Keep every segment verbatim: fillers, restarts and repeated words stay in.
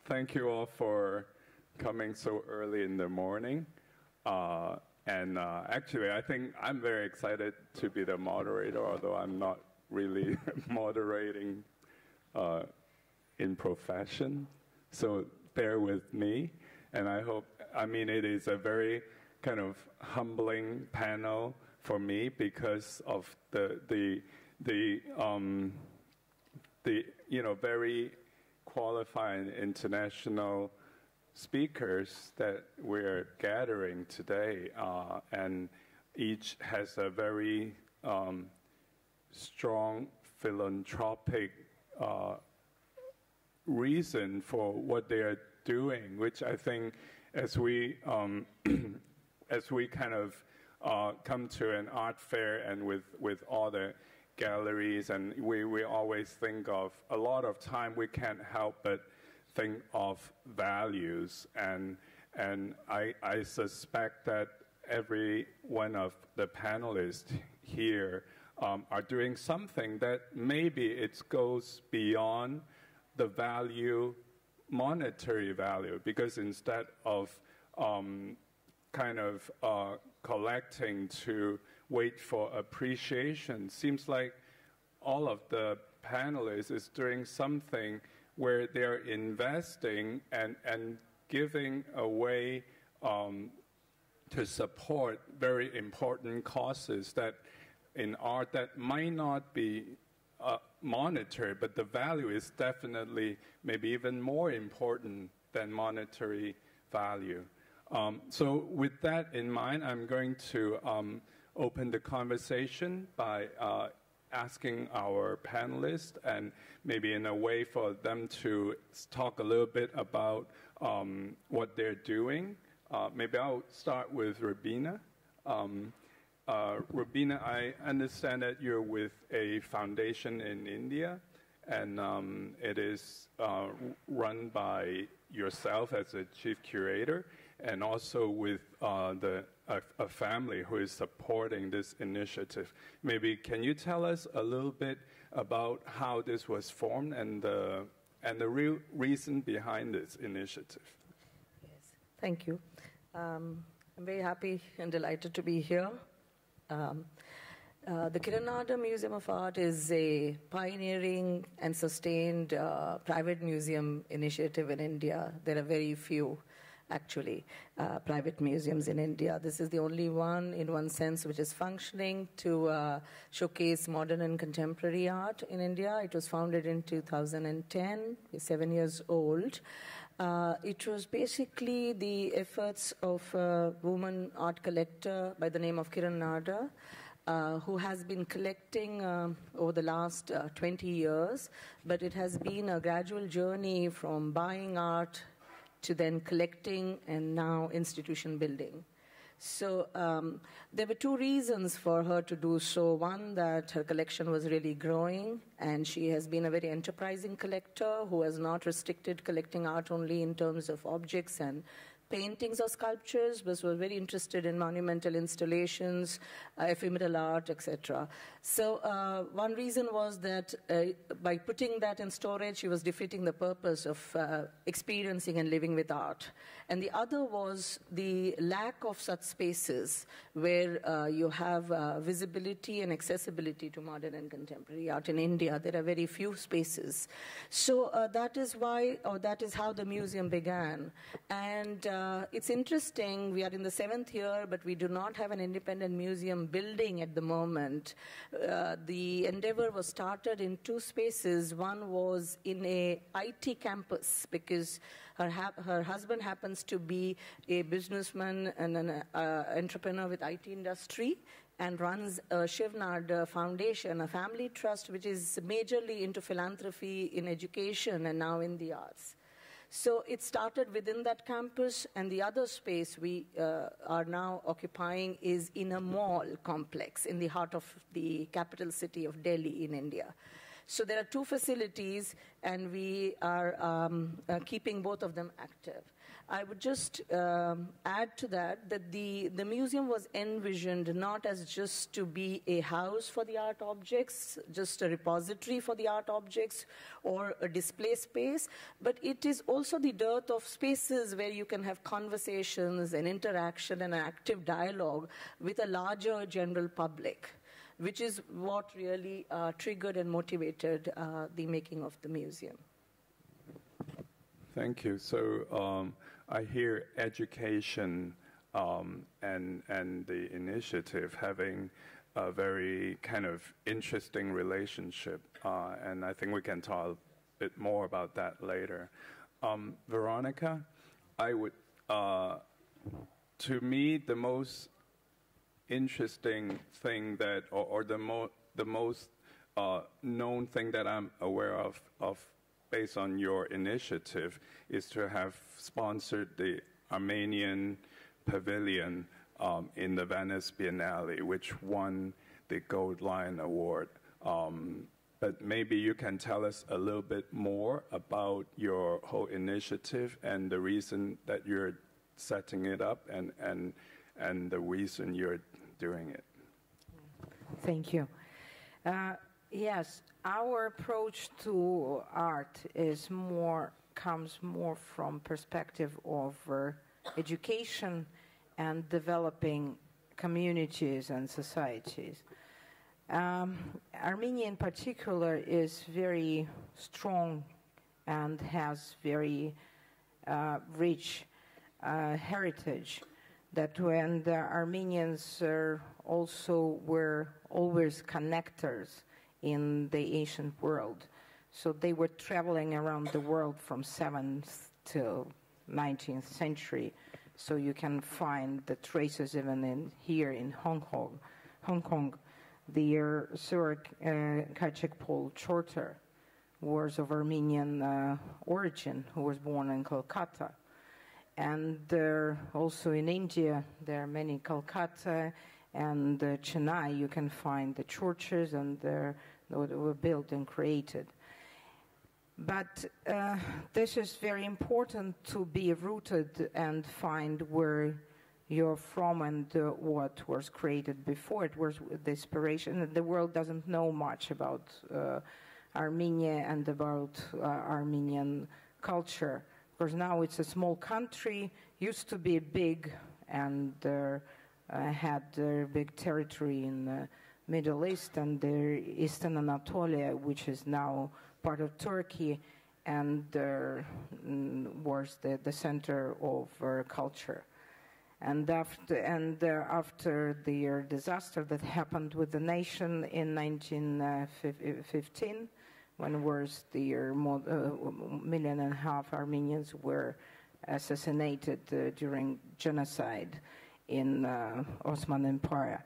thank you all for coming so early in the morning. Uh, and uh, actually, I think I'm very excited to be the moderator, although I'm not really moderating uh, in profession. So bear with me. And I hope, I mean, it is a very kind of humbling panel for me because of the, the, the, um, the you know, very qualified international speakers that we're gathering today, uh, and each has a very um, strong philanthropic uh, reason for what they are doing, which I think as we um, as we kind of uh, come to an art fair and with, with all the galleries, and we, we always think of, a lot of time we can't help but think of values, and and I, I suspect that every one of the panelists here um, are doing something that maybe it goes beyond the value, monetary value, because instead of um, kind of uh, collecting to wait for appreciation, seems like all of the panelists is doing something where they're investing and, and giving away um, to support very important causes that in art that might not be uh, monetary, but the value is definitely maybe even more important than monetary value. Um, so with that in mind, I'm going to um, open the conversation by uh, asking our panelists, and maybe in a way for them to talk a little bit about um, what they're doing. Uh, maybe I'll start with Roobina. Um, uh, Roobina, I understand that you're with a foundation in India, and um, it is uh, run by yourself as a chief curator, and also with uh, the a, a family who is supporting this initiative. Maybe can you tell us a little bit about how this was formed and the and the real reason behind this initiative? Yes, thank you. Um, I'm very happy and delighted to be here. Um, uh, the Kiran Museum of Art is a pioneering and sustained uh, private museum initiative in India. There are very few, actually, uh, private museums in India. This is the only one, in one sense, which is functioning to uh, showcase modern and contemporary art in India. It was founded in two thousand ten, it's seven years old. Uh, it was basically the efforts of a woman art collector by the name of Kiran Nadar, uh, who has been collecting uh, over the last uh, twenty years, but it has been a gradual journey from buying art to then collecting and now institution building. So um, there were two reasons for her to do so. One, that her collection was really growing, and she has been a very enterprising collector who has not restricted collecting art only in terms of objects and paintings or sculptures, but was very interested in monumental installations, uh, ephemeral art, et cetera. So uh, one reason was that uh, by putting that in storage, she was defeating the purpose of uh, experiencing and living with art. And the other was the lack of such spaces where uh, you have uh, visibility and accessibility to modern and contemporary art in India. There are very few spaces. So uh, that is why, or that is how the museum began. And uh, Uh, it's interesting, we are in the seventh year, but we do not have an independent museum building at the moment. Uh, the endeavor was started in two spaces. One was in a I T campus, because her, ha her husband happens to be a businessman and an uh, entrepreneur with I T industry, and runs a Shiv Nadar Foundation, a family trust which is majorly into philanthropy in education and now in the arts. So it started within that campus, and the other space we uh, are now occupying is in a mall complex in the heart of the capital city of Delhi in India. So there are two facilities, and we are um, uh, keeping both of them active. I would just um, add to that that the, the museum was envisioned not as just to be a house for the art objects, just a repository for the art objects or a display space, but it is also the dearth of spaces where you can have conversations and interaction and active dialogue with a larger general public, which is what really uh, triggered and motivated uh, the making of the museum. Thank you. So um, I hear education um, and, and the initiative having a very kind of interesting relationship, uh, and I think we can talk a bit more about that later. Um, Veronika, I would, uh, to me, the most interesting thing that, or, or the, mo the most uh, known thing that I'm aware of, of based on your initiative, is to have sponsored the Armenian Pavilion um, in the Venice Biennale, which won the Gold Lion Award. Um, but maybe you can tell us a little bit more about your whole initiative and the reason that you're setting it up and, and, and the reason you're doing it. Thank you. Uh, yes, our approach to art is more, comes more from perspective of uh, education and developing communities and societies. Um, Armenia in particular is very strong and has very uh, rich uh, heritage, that when the Armenians uh, also were always connectors in the ancient world. So they were traveling around the world from seventh to nineteenth century. So you can find the traces even in here in Hong Kong. Hong Kong, the uh, Sir uh, Kachikpol Chorter was of Armenian uh, origin, who was born in Kolkata. And uh, also in India, there are many Kolkata and uh, Chennai. You can find the churches, and they were built and created. But uh, this is very important to be rooted and find where you're from and uh, what was created before. It was the inspiration. The world doesn't know much about uh, Armenia and about uh, Armenian culture. Because now it's a small country, used to be big, and uh, uh, had a big territory in the Middle East and the Eastern Anatolia, which is now part of Turkey, and uh, was the, the center of uh, culture. And after, and uh, after the uh, disaster that happened with the nation in nineteen fifteen, when was the uh, more, uh, million and a half Armenians were assassinated uh, during genocide in uh, Ottoman Empire.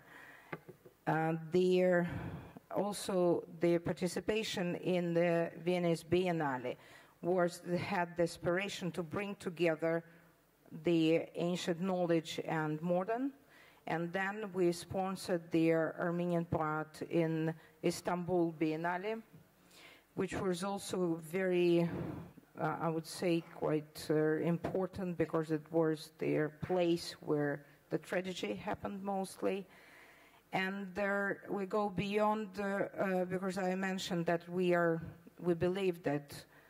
Uh, the, also, the participation in the Venice Biennale was, had the aspiration to bring together the ancient knowledge and modern, and then we sponsored the Armenian part in Istanbul Biennale, which was also very, uh, I would say, quite uh, important, because it was the place where the tragedy happened mostly. And there we go beyond, uh, uh, because I mentioned that we are, we believe that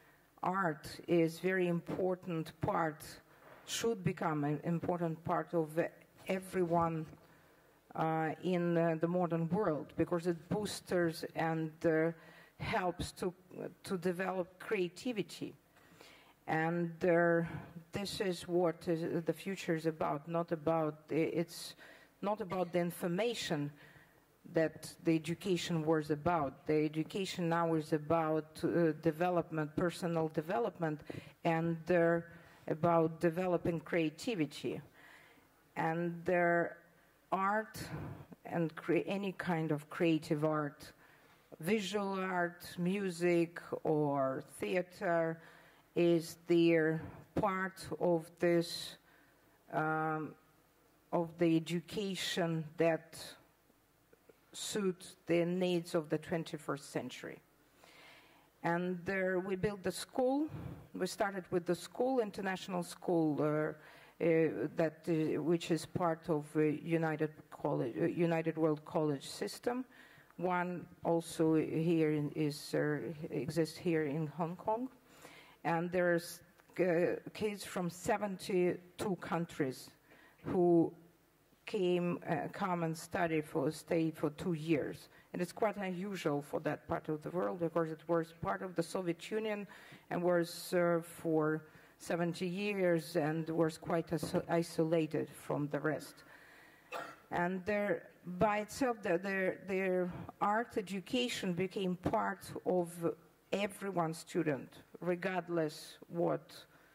art is very important part, should become an important part of everyone uh, in uh, the modern world, because it boosters and uh, helps to to develop creativity. And uh, this is what is, the future is about. Not about it's not about the information that the education was about. The education now is about uh, development, personal development, and uh, about developing creativity. And uh, art and cre any kind of creative art, visual art, music, or theater, is the part of this, um, of the education that suits the needs of the twenty-first century. And there we built the school. We started with the school, international school, uh, uh, that uh, which is part of uh, United College, uh, United World College system. One also here in, is uh, exists here in Hong Kong, and there's uh, kids from seventy-two countries who came, uh, come and study for stay for two years. And it's quite unusual for that part of the world because it was part of the Soviet Union and was uh, for seventy years and was quite isolated from the rest. And their, by itself, their, their, their art education became part of everyone's student, regardless what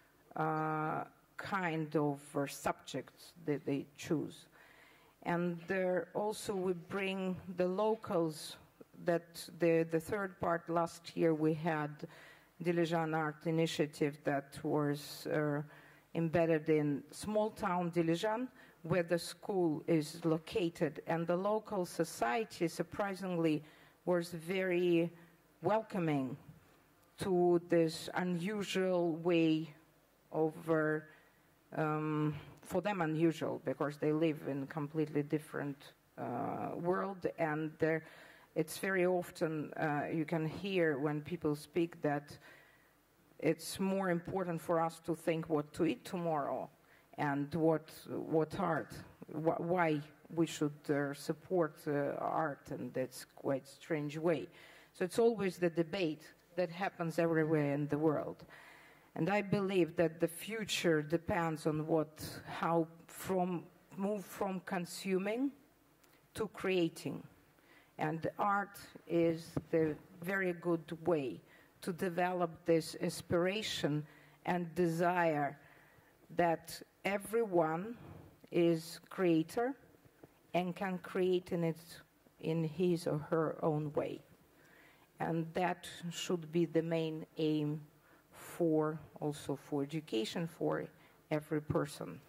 uh, kind of uh, subjects that they choose. And there also we bring the locals, that the, the third part last year we had Diligent Art Initiative that was uh, embedded in small town Diligent, where the school is located. And the local society, surprisingly, was very welcoming to this unusual way of uh, um, for them unusual, because they live in a completely different uh, world, and it's very often uh, you can hear when people speak that it's more important for us to think what to eat tomorrow and what what art, wh why we should uh, support uh, art, and that's quite a strange way. So it's always the debate that happens everywhere in the world. And I believe that the future depends on what, how from move from consuming to creating. And art is the very good way to develop this inspiration and desire that everyone is creator and can create in, it, in his or her own way. And that should be the main aim for, also for education for every person.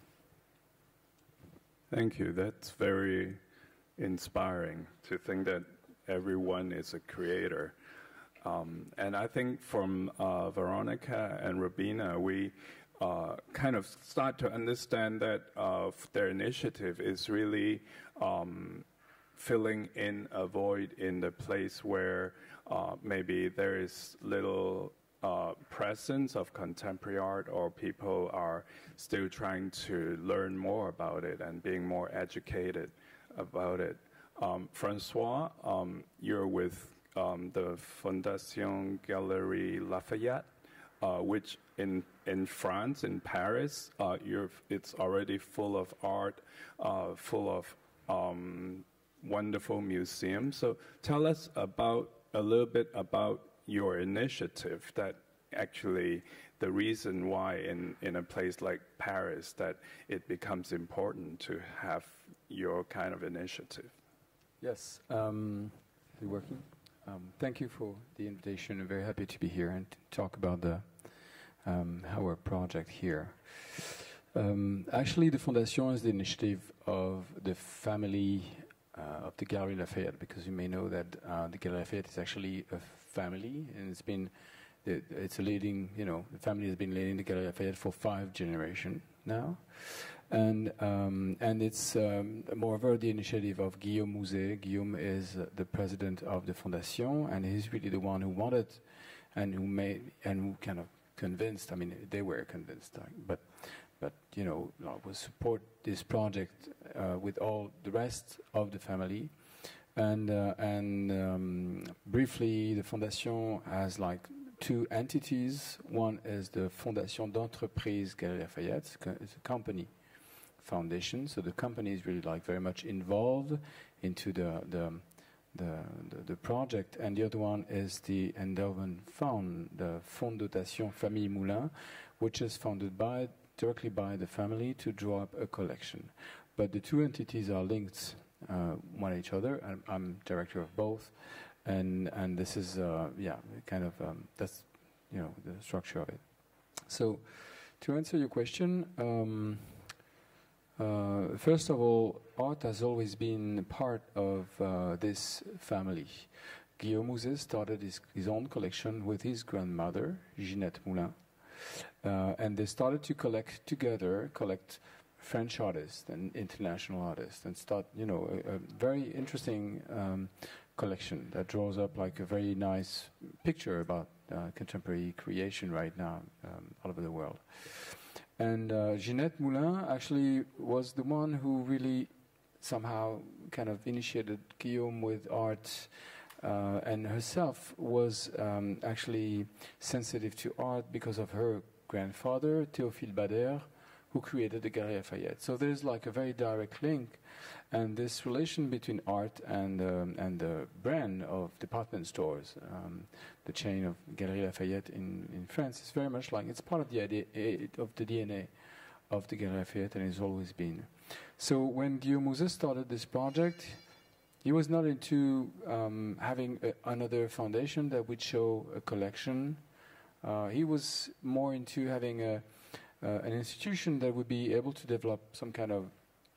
Thank you. That's very inspiring to think that everyone is a creator. Um, and I think from uh, Veronika and Roobina, we uh, kind of start to understand that uh, their initiative is really um, filling in a void in the place where uh, maybe there is little Uh, presence of contemporary art, or people are still trying to learn more about it and being more educated about it. Um, François, um, you're with um, the Fondation Galeries Lafayette, uh, which in in France, in Paris, uh, you're, it's already full of art, uh, full of um, wonderful museums. So tell us about a little bit about your initiative, that actually the reason why in, in a place like Paris that it becomes important to have your kind of initiative. Yes, um, is it working? Um, thank you for the invitation. I'm very happy to be here and to talk about the um, our project here. Um, actually, the Fondation is the initiative of the family uh, of the Galeries Lafayette, because you may know that uh, the Galeries Lafayette is actually a family, and it's been, it's a leading, you know, the family has been leading the Galeries Lafayette for five generations now. And um, and it's um, moreover the initiative of Guillaume Mouzet. Guillaume is uh, the president of the Fondation, and he's really the one who wanted, and who made, and who kind of convinced. I mean, they were convinced, uh, but but you know, will support this project uh, with all the rest of the family. And uh, and um, briefly, the Fondation has like two entities. One is the Fondation d'entreprise Galeries Lafayette. It's a company foundation, so the company is really like very much involved into the the the, the, the project. And the other one is the endowment fund, the Fondation Famille Moulin, which is funded by directly by the family to draw up a collection. But the two entities are linked uh, one each other. I'm, I'm director of both, and and this is uh, yeah kind of um, that's you know the structure of it. So to answer your question. Um, Uh, first of all, art has always been part of uh, this family. Guillaume Mouzet started his, his own collection with his grandmother, Ginette Moulin. Uh, and they started to collect together, collect French artists and international artists, and start, you know, a, a very interesting um, collection that draws up like a very nice picture about uh, contemporary creation right now um, all over the world. And uh, Ginette Moulin actually was the one who really somehow kind of initiated Guillaume with art, uh, and herself was um, actually sensitive to art because of her grandfather, Théophile Bader, who created the Galeries Lafayette. So there's like a very direct link, and this relation between art and um, and the brand of department stores, um, the chain of Galeries Lafayette in, in France, is very much like, it's part of the idea of the D N A of the Galeries Lafayette, and it's always been. So when Guillaume Mouzet started this project, he was not into um, having a, another foundation that would show a collection. Uh, he was more into having a Uh, an institution that would be able to develop some kind of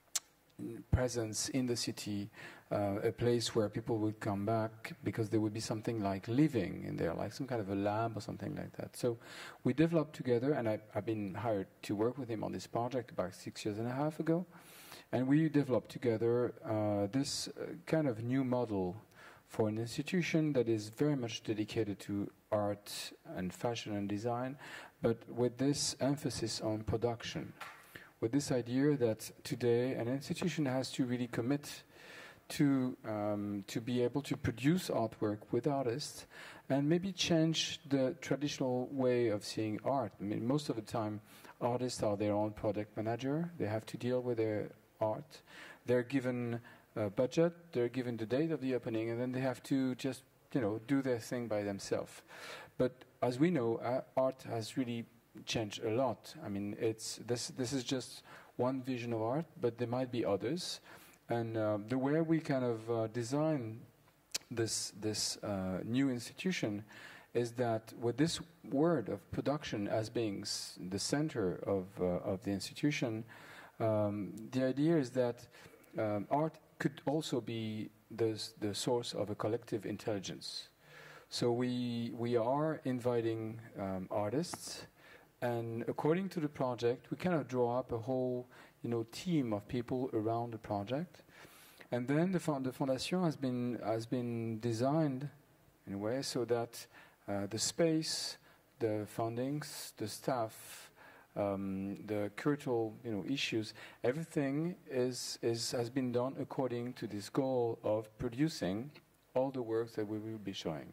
presence in the city, uh, a place where people would come back because there would be something like living in there, like some kind of a lab or something like that. So we developed together, and I, I've been hired to work with him on this project about six years and a half ago. And we developed together uh, this uh, kind of new model for an institution that is very much dedicated to art and fashion and design, but with this emphasis on production, with this idea that today an institution has to really commit to um, to be able to produce artwork with artists and maybe change the traditional way of seeing art. I mean, most of the time, artists are their own product manager. They have to deal with their art. They're given a budget, they're given the date of the opening, and then they have to just, you know, do their thing by themselves. But as we know, uh, art has really changed a lot. I mean, it's this this is just one vision of art, but there might be others. And uh, the way we kind of uh, design this this uh, new institution is that with this word of production as being s- the center of uh, of the institution, um, the idea is that um, art could also be the the source of a collective intelligence. So we we are inviting um, artists, and according to the project, we kind of draw up a whole, you know, team of people around the project, and then the, fond- the Fondation has been has been designed in a way so that uh, the space, the fundings, the staff, um, the curatorial, you know, issues, everything is is has been done according to this goal of producing all the works that we will be showing.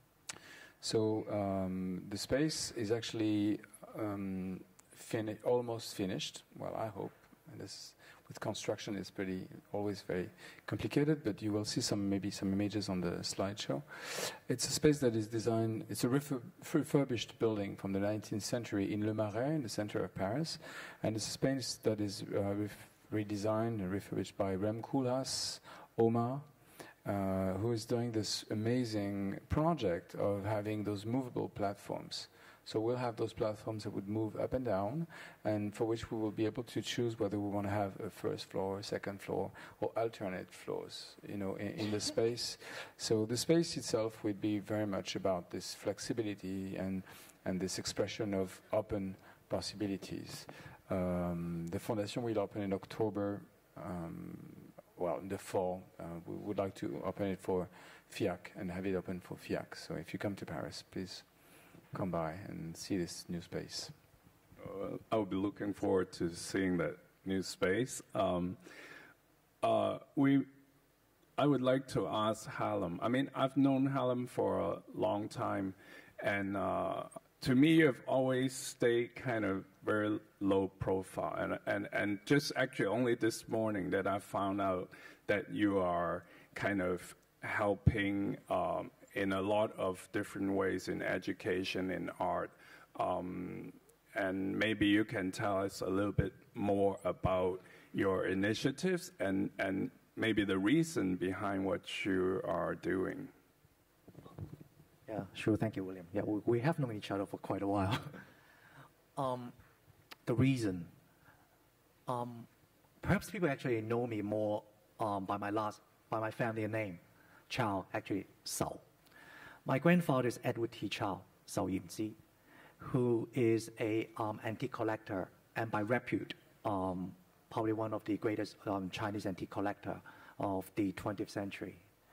So um, the space is actually um, fini- almost finished. Well, I hope. And this, with construction, it's pretty always very complicated. But you will see some maybe some images on the slideshow. It's a space that is designed. It's a refur- refurbished building from the nineteenth century in Le Marais, in the center of Paris, and it's a space that is uh, ref- redesigned and refurbished by Rem Koolhaas, Omar. Uh, who is doing this amazing project of having those movable platforms. So we'll have those platforms that would move up and down, and for which we will be able to choose whether we want to have a first floor, second floor, or alternate floors, you know, in, in the space. So the space itself would be very much about this flexibility and, and this expression of open possibilities. Um, the Fondation will open in October. Um, Well, in the fall, uh, we would like to open it for F I A C and have it open for F I A C. So if you come to Paris, please come by and see this new space. Uh, I'll be looking forward to seeing that new space. Um, uh, we, I would like to ask Hallam. I mean, I've known Hallam for a long time, and uh, to me, you've always stayed kind of very low profile. And, and, and just actually only this morning that I found out that you are kind of helping um, in a lot of different ways in education, in art. Um, and maybe you can tell us a little bit more about your initiatives and, and maybe the reason behind what you are doing. Yeah, sure. Thank you, William. Yeah, we, we have known each other for quite a while. um, the reason, um, perhaps people actually know me more um, by my last, by my family name, Chow. Actually, Sao. My grandfather is Edward T. Chow, who is a um, antique collector and by repute, um, probably one of the greatest um, Chinese antique collector of the twentieth century.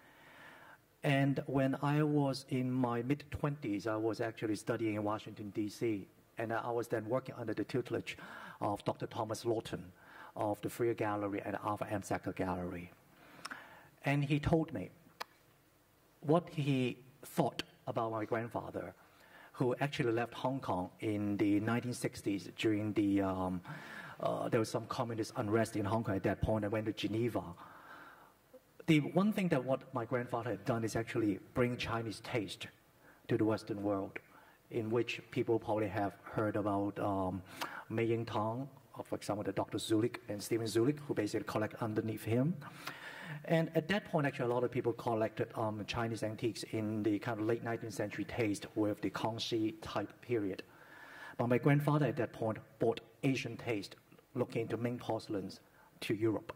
And when I was in my mid-twenties, I was actually studying in Washington, D C, and I was then working under the tutelage of Doctor Thomas Lawton of the Freer Gallery and Arthur M. Sacker Gallery. And he told me what he thought about my grandfather, who actually left Hong Kong in the nineteen sixties during the, um, uh, there was some communist unrest in Hong Kong at that point, and went to Geneva. The one thing that what my grandfather had done is actually bring Chinese taste to the Western world, in which people probably have heard about um, Mei Ying Tong, or for example, the Doctor Zulik and Stephen Zulik, who basically collect underneath him. And at that point, actually, a lot of people collected um, Chinese antiques in the kind of late nineteenth century taste with the Kangxi type period. But my grandfather at that point brought Asian taste, looking into Ming porcelains, to Europe.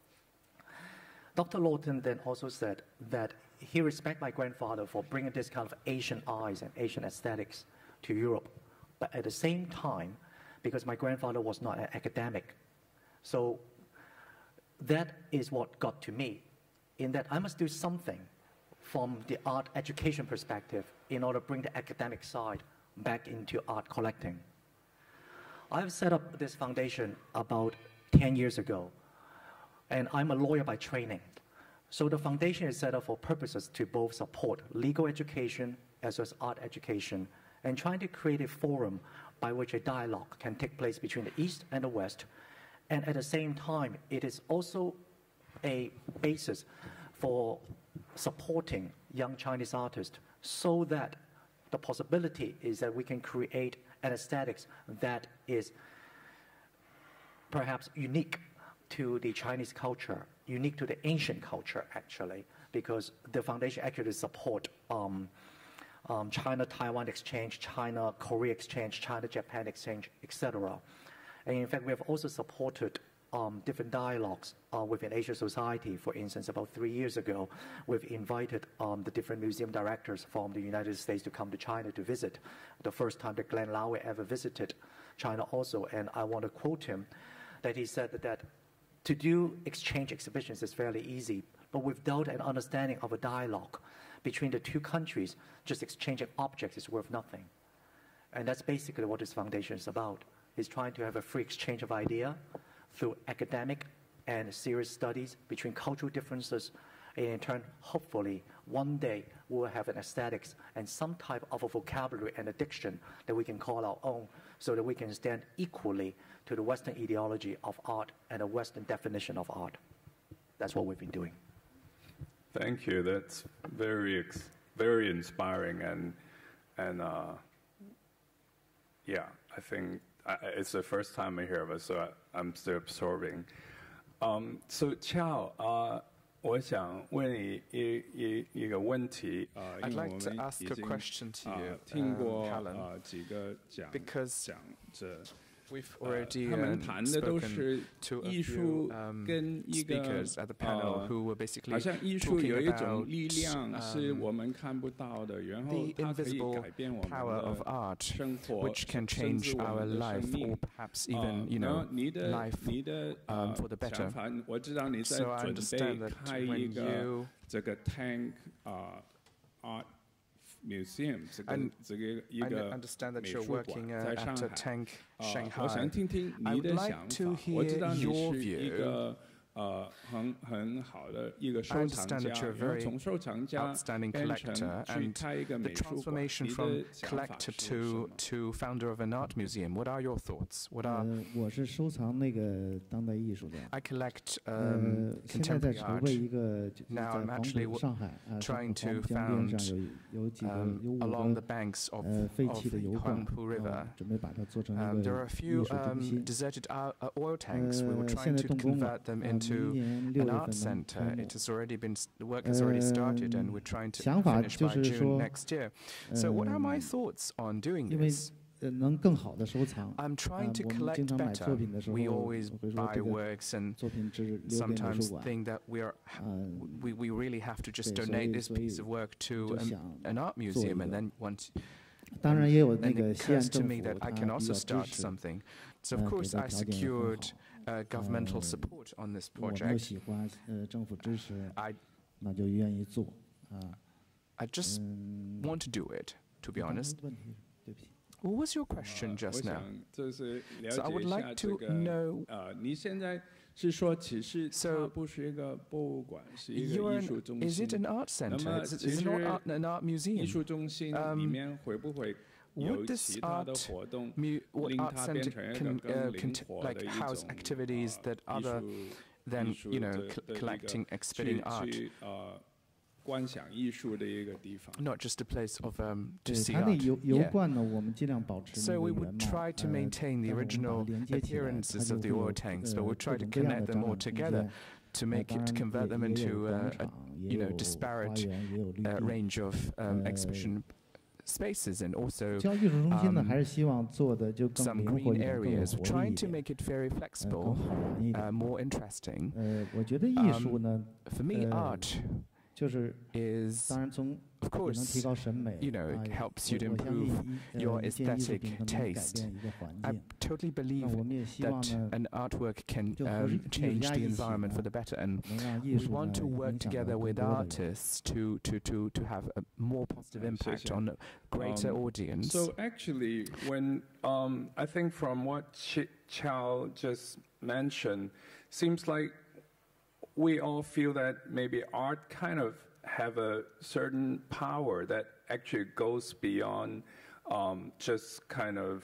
Doctor Lawton then also said that he respected my grandfather for bringing this kind of Asian eyes and Asian aesthetics to Europe. But at the same time, because my grandfather was not an academic, so that is what got to me, in that I must do something from the art education perspective in order to bring the academic side back into art collecting. I've set up this foundation about ten years ago, and I'm a lawyer by training. So the foundation is set up for purposes to both support legal education as well as art education, and trying to create a forum by which a dialogue can take place between the East and the West. And at the same time, it is also a basis for supporting young Chinese artists, so that the possibility is that we can create an aesthetics that is perhaps unique to the Chinese culture, unique to the ancient culture, actually, because the foundation actually support um, um, China-Taiwan exchange, China-Korea exchange, China-Japan exchange, et cetera. And in fact, we have also supported um, different dialogues uh, within Asian society. For instance, about three years ago, we've invited um, the different museum directors from the United States to come to China to visit. The first time that Glenn Lowe ever visited China also, and I want to quote him, that he said that, that to do exchange exhibitions is fairly easy, but without an understanding of a dialogue between the two countries, just exchanging objects is worth nothing. And that's basically what this foundation is about. It's trying to have a free exchange of idea through academic and serious studies between cultural differences, and in turn, hopefully, one day we'll have an aesthetics and some type of a vocabulary and a diction that we can call our own, so that we can stand equally to the Western ideology of art and a Western definition of art. That's what we've been doing. Thank you. That's very, very inspiring, and and uh, yeah, I think I, it's the first time I hear of it, so I, I'm still absorbing. Um, so, Qiao, uh, 我想问你一一一个问题。 I'd like to ask a question to you, uh, Hallam, because we've already um, spoken to a few um, speakers at the panel who were basically talking about uh, the invisible power of art, which can change our life, or perhaps even, you know, life um, for the better. So I understand that when you art museum, and I understand that you're working uh, at a tank Shanghai. I would like to hear your view. I understand that you're a very outstanding collector, and the transformation from collector to to founder of an art museum. What are your thoughts? What are I collect um, contemporary art. Now I'm actually trying to found um, along the banks of, of the Huangpu River. Um, there are a few um, deserted uh, oil tanks. We were trying to convert them into to an art center. It has already been, the work has already started, and we're trying to finish by June next year. So what are my thoughts on doing this? I'm trying to collect better. We always buy works and sometimes think that we are we, we really have to just donate this piece of work to an, an art museum, and then once and then it occurs to me that I can also start something. So of course I secured uh, governmental support on this project. I, I just want to do it, to be honest. What was your question just now? So I would like to know. So, you're an, is it an art center? Is it an art, an art museum? Um, would this art, mu what art center can, uh, can like house activities that other than, you know, collecting, exhibiting art? Not just a place of um, to see art. Yeah. So we would try to maintain the original appearances of the oil tanks, but we try to connect them all together to make it, to convert them into uh, a, you know, disparate uh, range of um, exhibition spaces, and also um, some green areas, trying to make it very flexible, uh, more interesting. Um, for me, art is, of course, you know, it helps you to improve your aesthetic taste. I totally believe that an artwork can um, change the environment for the better, and we want to work together with artists to, to, to, to have a more positive impact on a greater um, audience. So actually, when um, I think from what Qiao just mentioned, seems like we all feel that maybe art kind of have a certain power that actually goes beyond um, just kind of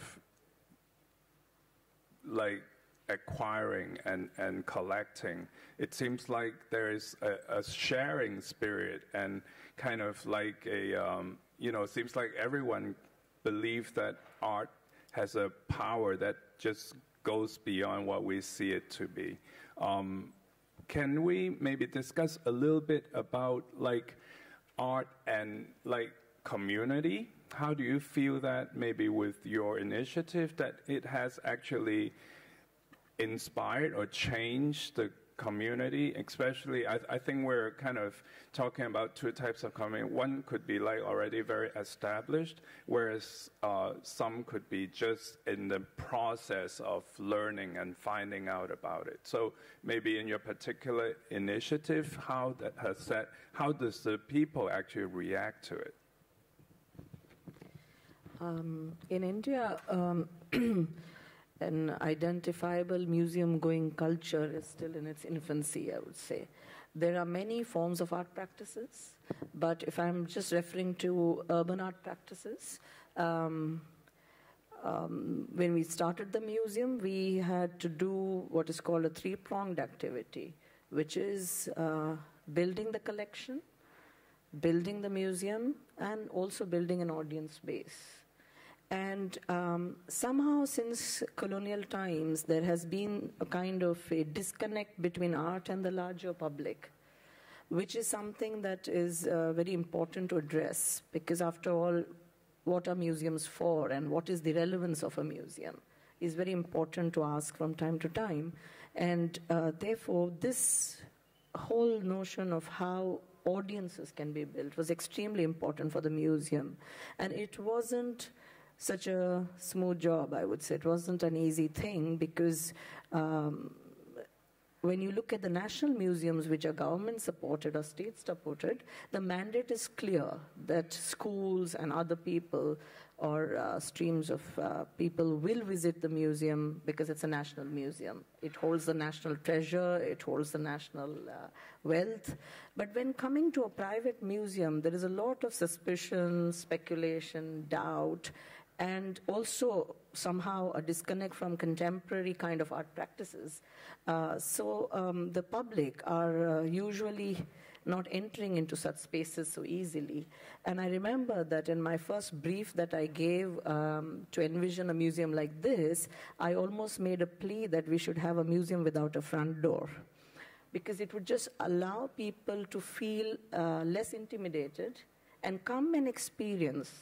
like acquiring and, and collecting. It seems like there is a, a sharing spirit, and kind of like a, um, you know, it seems like everyone believes that art has a power that just goes beyond what we see it to be. Um, Can we maybe discuss a little bit about like art and like community? How do you feel that maybe with your initiative that it has actually inspired or changed the community? Especially, I, I think we're kind of talking about two types of community. One could be like already very established, whereas uh, some could be just in the process of learning and finding out about it. So maybe in your particular initiative, how that has set, how does the people actually react to it? Um, in India, um, an identifiable museum-going culture is still in its infancy, I would say. There are many forms of art practices, but if I'm just referring to urban art practices, um, um, when we started the museum, we had to do what is called a three-pronged activity, which is uh, building the collection, building the museum, and also building an audience base. And um, somehow since colonial times, there has been a kind of a disconnect between art and the larger public, which is something that is uh, very important to address, because after all, what are museums for and what is the relevance of a museum is very important to ask from time to time. And uh, therefore, this whole notion of how audiences can be built was extremely important for the museum. And it wasn't such a smooth job, I would say. It wasn't an easy thing, because um, when you look at the national museums, which are government-supported or state-supported, the mandate is clear that schools and other people or uh, streams of uh, people will visit the museum because it's a national museum. It holds the national treasure, it holds the national uh, wealth. But when coming to a private museum, there is a lot of suspicion, speculation, doubt, and also somehow a disconnect from contemporary kind of art practices. Uh, so um, the public are uh, usually not entering into such spaces so easily. And I remember that in my first brief that I gave um, to envision a museum like this, I almost made a plea that we should have a museum without a front door, because it would just allow people to feel uh, less intimidated and come and experience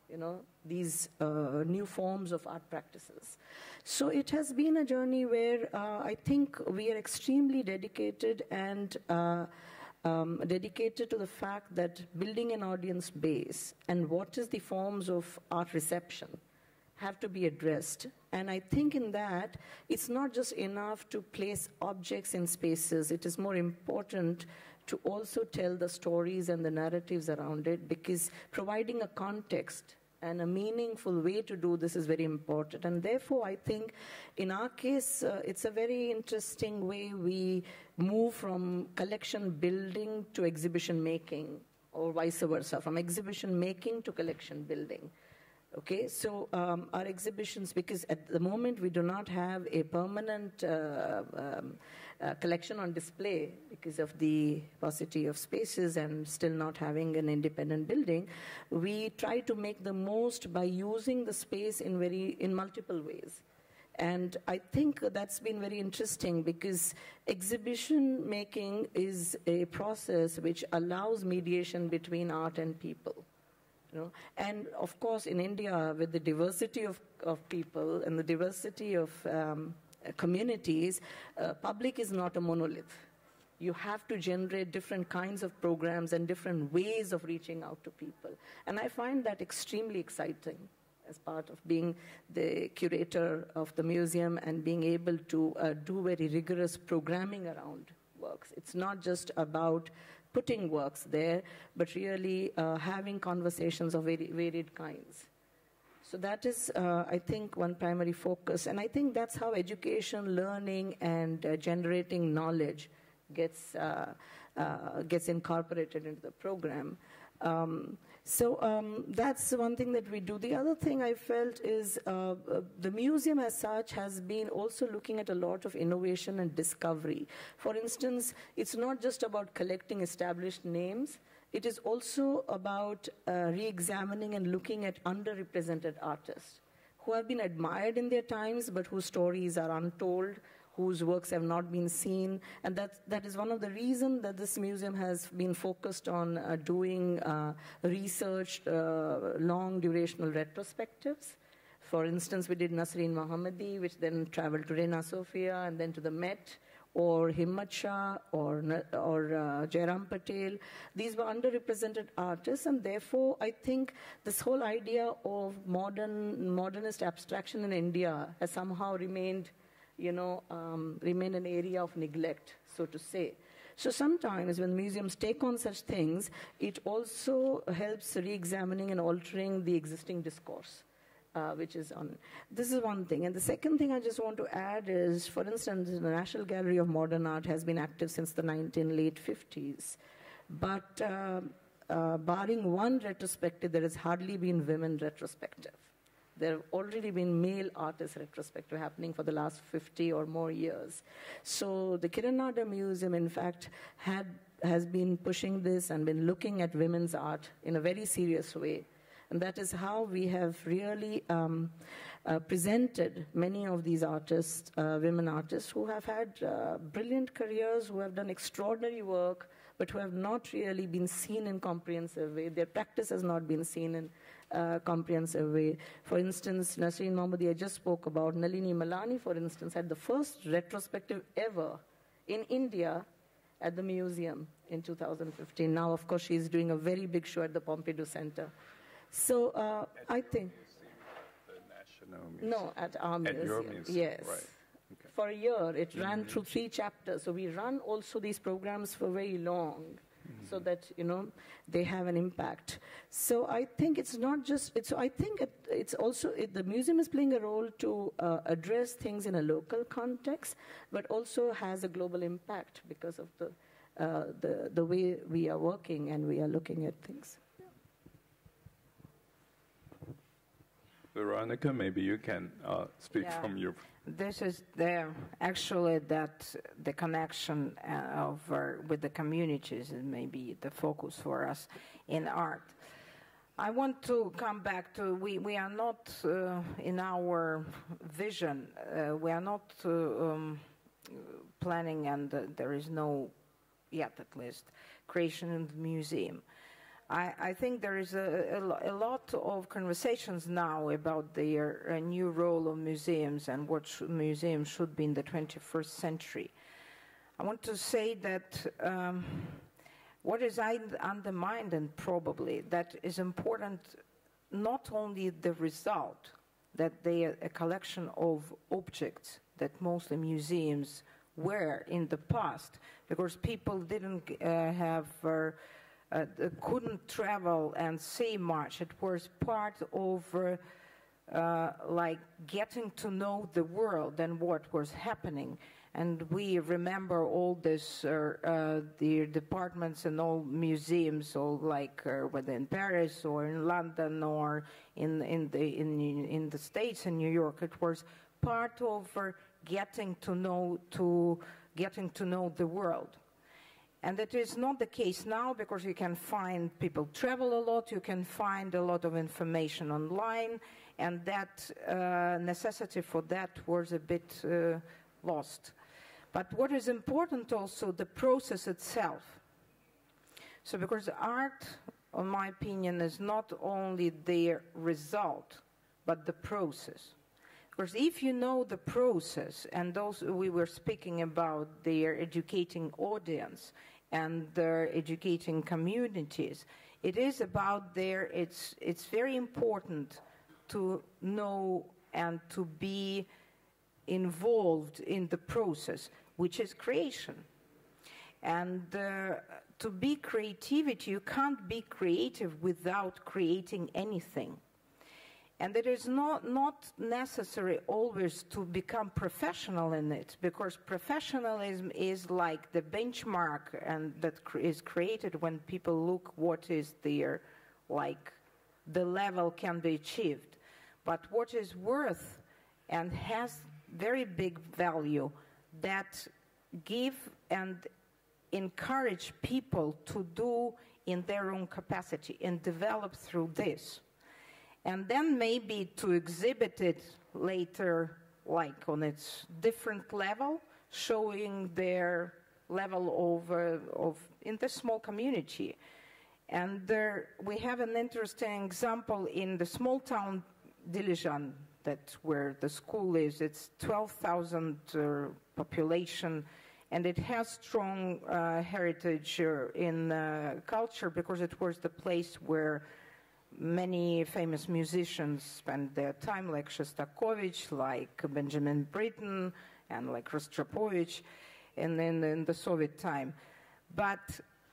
you know, these uh, new forms of art practices. So it has been a journey where uh, I think we are extremely dedicated and uh, um, dedicated to the fact that building an audience base and what is the forms of art reception have to be addressed. And I think in that, it's not just enough to place objects in spaces. It is more important to also tell the stories and the narratives around it, because providing a context and a meaningful way to do this is very important. And therefore, I think in our case, uh, it's a very interesting way we move from collection building to exhibition making, or vice versa, from exhibition making to collection building. Okay, so um, our exhibitions, because at the moment we do not have a permanent uh, um, uh, collection on display because of the paucity of spaces and still not having an independent building, we try to make the most by using the space in very in multiple ways. And I think that's been very interesting, because exhibition making is a process which allows mediation between art and people. You know? And of course, in India, with the diversity of, of people and the diversity of um, communities, uh, public is not a monolith. You have to generate different kinds of programs and different ways of reaching out to people. And I find that extremely exciting as part of being the curator of the museum and being able to uh, do very rigorous programming around works. It's not just about putting works there, but really uh, having conversations of very varied kinds. So that is, uh, I think, one primary focus. And I think that's how education, learning, and uh, generating knowledge gets, uh, uh, gets incorporated into the program. Um, so um, that's one thing that we do. The other thing I felt is uh, uh, the museum as such has been also looking at a lot of innovation and discovery. For instance, it's not just about collecting established names. It is also about uh, re-examining and looking at underrepresented artists who have been admired in their times, but whose stories are untold, whose works have not been seen. And that, that is one of the reasons that this museum has been focused on uh, doing uh, research, uh, long durational retrospectives. For instance, we did Nasreen Mohammadi, which then traveled to Reina Sofia and then to the Met, or Himmat Shah, or, or uh, Jairam Patel. These were underrepresented artists, and therefore I think this whole idea of modern, modernist abstraction in India has somehow remained you know, um, remain an area of neglect, so to say. So sometimes when museums take on such things, it also helps re-examining and altering the existing discourse, uh, which is on. This is one thing. And the second thing I just want to add is, for instance, the National Gallery of Modern Art has been active since the nineteen late fifties. But uh, uh, barring one retrospective, there has hardly been women retrospective. There have already been male artist retrospective happening for the last fifty or more years. So the Kiran Nadar Museum, in fact, had, has been pushing this and been looking at women's art in a very serious way. And that is how we have really um, uh, presented many of these artists, uh, women artists, who have had uh, brilliant careers, who have done extraordinary work, but who have not really been seen in comprehensive way. Their practice has not been seen in Uh, comprehensive way. For instance, Nasreen Mohammadi, I just spoke about. Nalini Malani, for instance, had the first retrospective ever in India at the museum in two thousand fifteen. Now, of course, she's doing a very big show at the Pompidou Center. So uh, I think... The National Museum? No, at our at museum. Your museum, yes. Right. Okay. For a year, it Mm-hmm. ran through three chapters. So we run also these programs for very long, mm-hmm. so that, you know, they have an impact. So I think it's not just, it's, I think it, it's also, it, the museum is playing a role to uh, address things in a local context, but also has a global impact because of the, uh, the, the way we are working and we are looking at things. Veronika, maybe you can uh, speak Yeah. from your... This is the, actually that the connection uh, of uh, with the communities is maybe the focus for us in art. I want to come back to, we, we are not uh, in our vision, uh, we are not uh, um, planning, and uh, there is no, yet at least, creation in the museum. I, I think there is a, a, a lot of conversations now about the uh, new role of museums and what sh museums should be in the twenty-first century. I want to say that um, what is undermined, and probably that is important, not only the result, that they are a collection of objects that mostly museums were in the past, because people didn't uh, have uh, Uh, couldn't travel and see much. It was part of uh, uh, like getting to know the world and what was happening. And we remember all this, uh, uh, the departments and all museums, all like uh, whether in Paris or in London or in in the in in the States, in New York. It was part of uh, getting to know to getting to know the world. And that is not the case now, because you can find people travel a lot, you can find a lot of information online, and that uh, necessity for that was a bit uh, lost. But what is important also, the process itself. So because art, in my opinion, is not only the result, but the process. Because if you know the process, and those we were speaking about, their educating audience and their educating communities, it is about their, it's, it's very important to know and to be involved in the process, which is creation. And uh, to be creativity, you can't be creative without creating anything. And it is not, not necessary always to become professional in it, because professionalism is like the benchmark and that cr is created when people look what is there, like the level can be achieved. But what is worth and has very big value, that give and encourage people to do in their own capacity and develop through this. And then maybe to exhibit it later, like on its different level, showing their level of, uh, of in the small community. And there, we have an interesting example in the small town Dilijan, that where the school is. It's twelve thousand uh, population, and it has strong uh, heritage uh, in uh, culture, because it was the place where many famous musicians spent their time, like Shostakovich, like Benjamin Britten, and like Rostropovich, and then in the Soviet time. But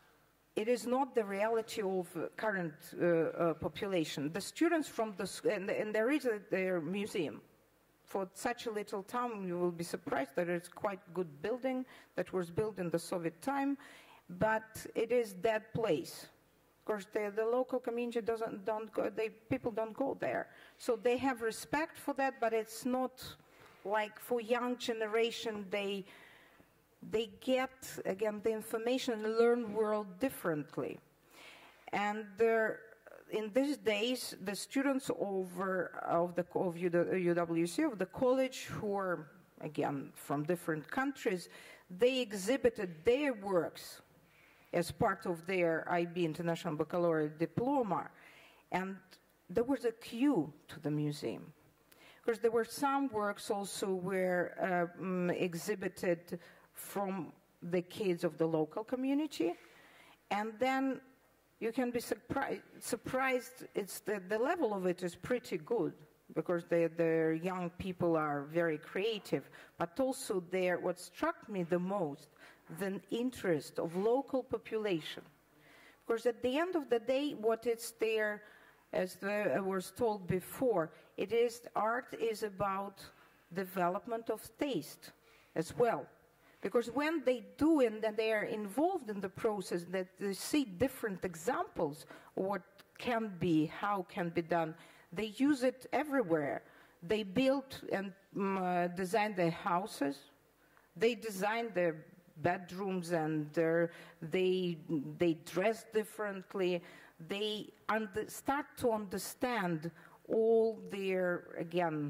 it is not the reality of current uh, uh, population. The students from the, and, and there is a their museum. For such a little town, you will be surprised that it's quite good building that was built in the Soviet time, but it is that place. Of course, the, the local community doesn't, don't go, they, people don't go there. So they have respect for that, but it's not like for young generation, they, they get, again, the information and learn world differently. And there, in these days, the students over of, the, of U W C, of the college, who are, again, from different countries, they exhibited their works as part of their I B International Baccalaureate diploma. And there was a queue to the museum. Because there were some works also were um, exhibited from the kids of the local community. And then you can be surpri surprised, it's the, the level of it is pretty good, because the, the young people are very creative. But also there, what struck me the most, the interest of local population. Because at the end of the day, what it's there, as the, uh, was told before, it is, art is about development of taste as well. Because when they do and then they are involved in the process, that they see different examples of what can be, how can be done, they use it everywhere. They build and um, uh, design their houses, they design their bedrooms, and they, they dress differently. They under, start to understand all their, again,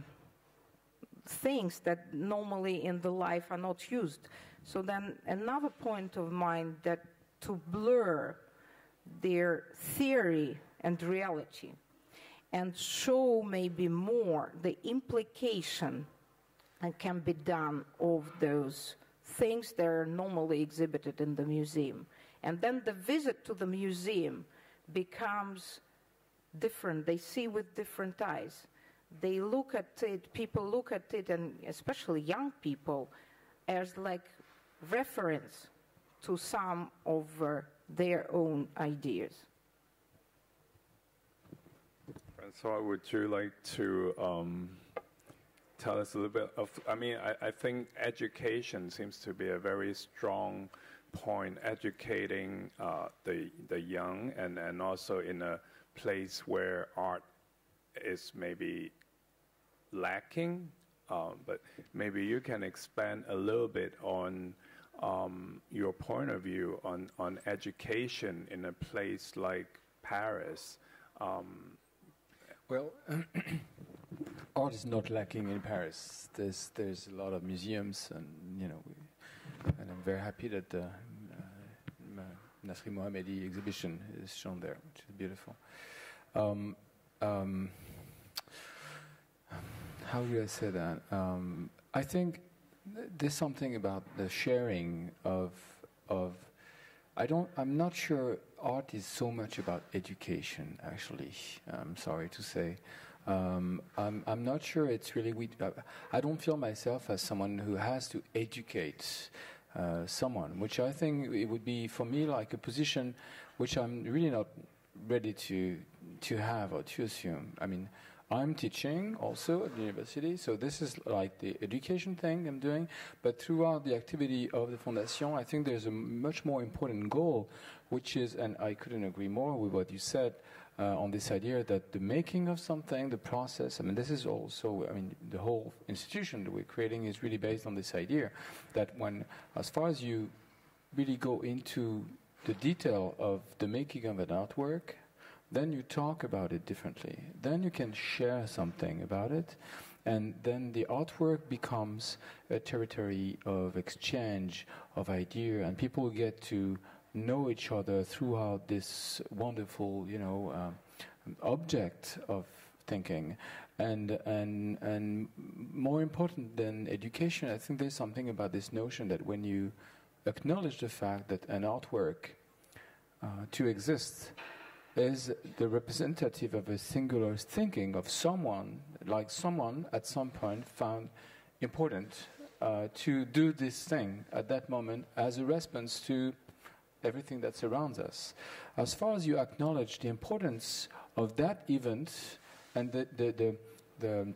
things that normally in the life are not used. So then another point of mine, that to blur their theory and reality, and show maybe more the implication that can be done of those things that are normally exhibited in the museum. And then the visit to the museum becomes different. They see with different eyes. They look at it, people look at it, and especially young people, as like reference to some of uh, their own ideas. François, would you like to um, tell us a little bit of, I mean, I, I think education seems to be a very strong point, educating uh, the, the young, and, and also in a place where art is maybe lacking, um, but maybe you can expand a little bit on um, your point of view on, on education in a place like Paris. Um, well, art is not lacking in Paris. There's there's a lot of museums, and you know, we, and I'm very happy that the uh, Nasri Mohammedi exhibition is shown there, which is beautiful. Um, um, how do I say that? Um, I think th- there's something about the sharing of of. I don't. I'm not sure art is so much about education. Actually, I'm sorry to say. Um, I'm, I'm not sure it's really. We, uh, I don't feel myself as someone who has to educate uh, someone, which I think it would be for me like a position which I'm really not ready to to have or to assume. I mean, I'm teaching also at the university, so this is like the education thing I'm doing. But throughout the activity of the Fondation, I think there's a much more important goal, which is, and I couldn't agree more with what you said uh, on this idea that the making of something, the process, I mean, this is also, I mean, the whole institution that we're creating is really based on this idea that when, as far as you really go into the detail of the making of an artwork, then you talk about it differently. Then you can share something about it, and then the artwork becomes a territory of exchange of idea, and people get to know each other throughout this wonderful, you know, um, object of thinking. And and and more important than education, I think there's something about this notion that when you acknowledge the fact that an artwork uh, to exist is the representative of a singular thinking of someone, like someone at some point found important uh, to do this thing at that moment as a response to everything that surrounds us. As far as you acknowledge the importance of that event and the the the the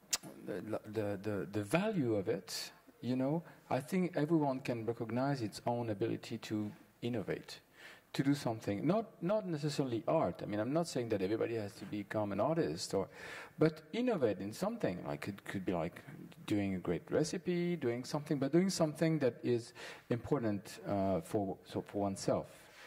the, the, the, the value of it, you know, I think everyone can recognize its own ability to innovate, to do something, not not necessarily art. I mean, I'm not saying that everybody has to become an artist, or, but innovate in something. Like it could be like doing a great recipe, doing something, but doing something that is important uh, for so for oneself.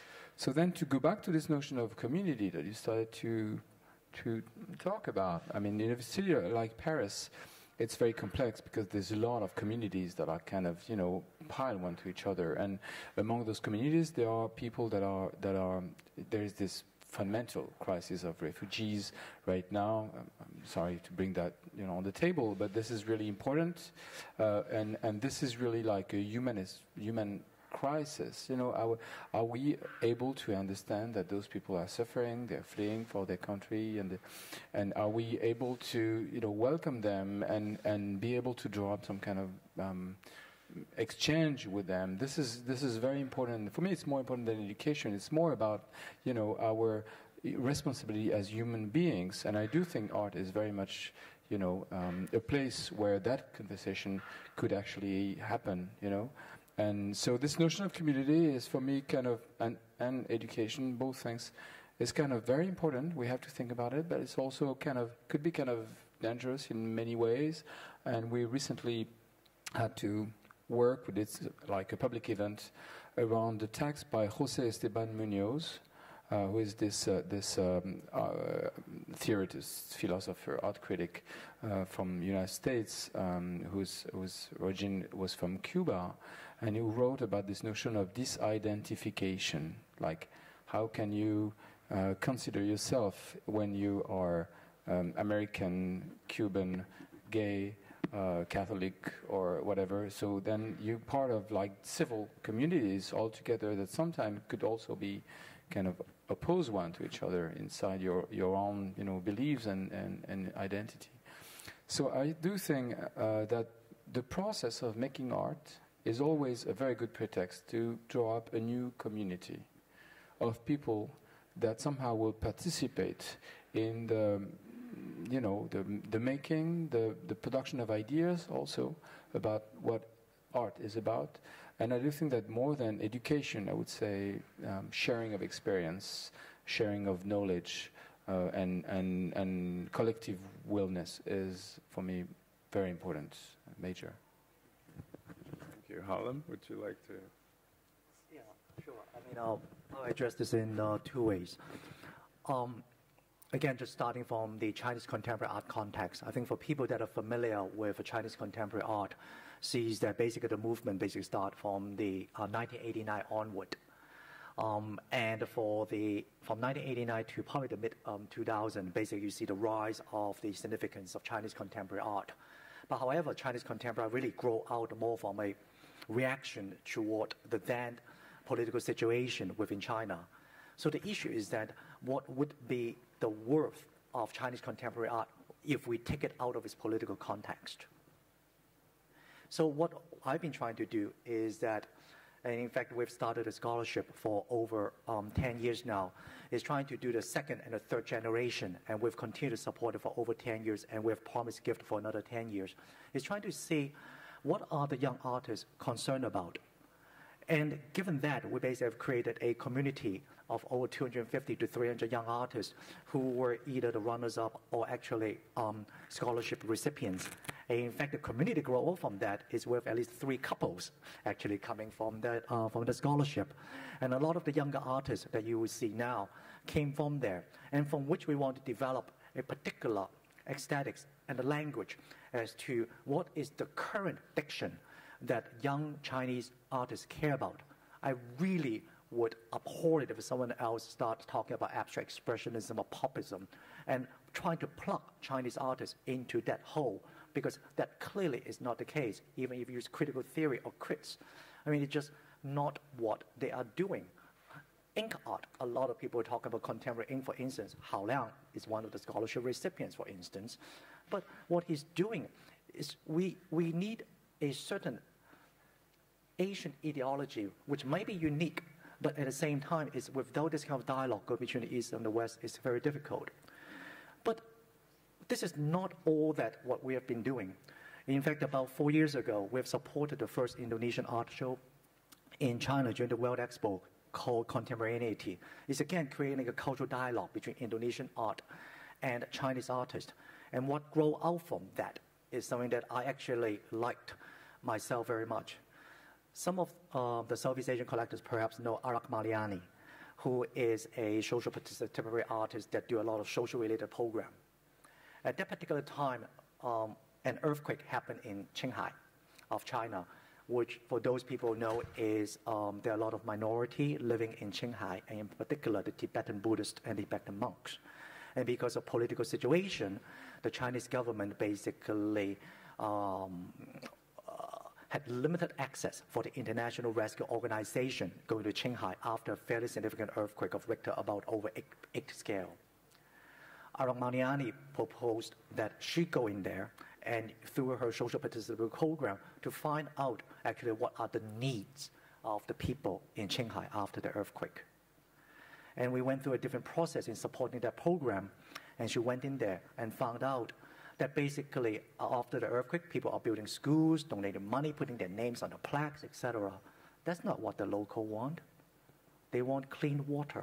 So then, to go back to this notion of community that you started to to talk about. I mean, in a city like Paris, it's very complex because there's a lot of communities that are kind of, you know, piled one to each other. And among those communities, there are people that are, that are, there is this fundamental crisis of refugees right now. I'm, I'm sorry to bring that, you know, on the table, but this is really important. Uh, and, and this is really like a humanist, human crisis. You know, are, are we able to understand that those people are suffering, they're fleeing for their country, and the, and are we able to, you know, welcome them and, and be able to draw up some kind of um, exchange with them? This is this is very important. For me, it's more important than education. It's more about, you know, our responsibility as human beings. And I do think art is very much, you know, um, a place where that conversation could actually happen, you know. And so this notion of community is for me kind of, and, and education, both things, is kind of very important. We have to think about it, but it's also kind of, could be kind of dangerous in many ways. And we recently had to work with it, like a public event, around the text by José Esteban Muñoz, uh, who is this uh, this um, uh, theorist, philosopher, art critic uh, from the United States, um, whose, whose origin was from Cuba, and who wrote about this notion of disidentification, like how can you uh, consider yourself when you are um, American, Cuban, gay, uh, Catholic, or whatever? So then you're part of like civil communities altogether that sometimes could also be kind of oppose one to each other inside your, your own, you know, beliefs and, and, and identity. So I do think uh, that the process of making art is always a very good pretext to draw up a new community of people that somehow will participate in the, you know, the, the making, the, the production of ideas also about what art is about. And I do think that more than education, I would say um, sharing of experience, sharing of knowledge, uh, and, and, and collective willness is, for me, very important, major. Thank you. Hallam, would you like to? Yeah, sure. I mean, I'll, I'll address this in uh, two ways. Um, again, just starting from the Chinese contemporary art context, I think for people that are familiar with Chinese contemporary art, sees that basically the movement basically start from the uh, nineteen eighty-nine onward. Um, and for the, from nineteen eighty-nine to probably the mid um, two thousand, basically you see the rise of the significance of Chinese contemporary art. But however, Chinese contemporary really grow out more from a reaction toward the then political situation within China. So the issue is that what would be the worth of Chinese contemporary art if we take it out of its political context? So what I've been trying to do is that, and in fact we've started a scholarship for over um, ten years now, is trying to do the second and the third generation, and we've continued to support it for over ten years, and we've promised gift for another ten years, is trying to see what are the young artists concerned about. And given that, we basically have created a community of over two hundred fifty to three hundred young artists who were either the runners-up or actually um, scholarship recipients. And in fact, the community growth from that is with at least three couples actually coming from that uh, from the scholarship. And a lot of the younger artists that you will see now came from there, and from which we want to develop a particular aesthetics and the language as to what is the current diction that young Chinese artists care about. I really would abhor it if someone else starts talking about abstract expressionism or popism and trying to plug Chinese artists into that hole, because that clearly is not the case, even if you use critical theory or crits. I mean, it's just not what they are doing. Ink art, a lot of people talk about contemporary ink, for instance. Hallam is one of the scholarship recipients, for instance. But what he's doing is we, we need a certain Asian ideology, which may be unique, but at the same time, is without this kind of dialogue between the East and the West, it's very difficult. But this is not all that what we have been doing. In fact, about four years ago, we have supported the first Indonesian art show in China during the World Expo called Contemporaneity. It's again creating a cultural dialogue between Indonesian art and Chinese artists. And what grew out from that is something that I actually liked myself very much. Some of uh, the Southeast Asian collectors perhaps know Arak Maliani, who is a social participatory artist that do a lot of social-related program. At that particular time, um, an earthquake happened in Shanghai of China, which for those people know is um, there are a lot of minority living in Shanghai, and in particular the Tibetan Buddhists and Tibetan monks. And because of political situation, the Chinese government basically um, had limited access for the International Rescue Organization going to Shanghai after a fairly significant earthquake of Richter about over eight, eight scale. Arak Maliani proposed that she go in there and through her social participatory program to find out actually what are the needs of the people in Shanghai after the earthquake. And we went through a different process in supporting that program, and she went in there and found out that basically after the earthquake, people are building schools, donating money, putting their names on the plaques, et cetera. That's not what the local want. They want clean water.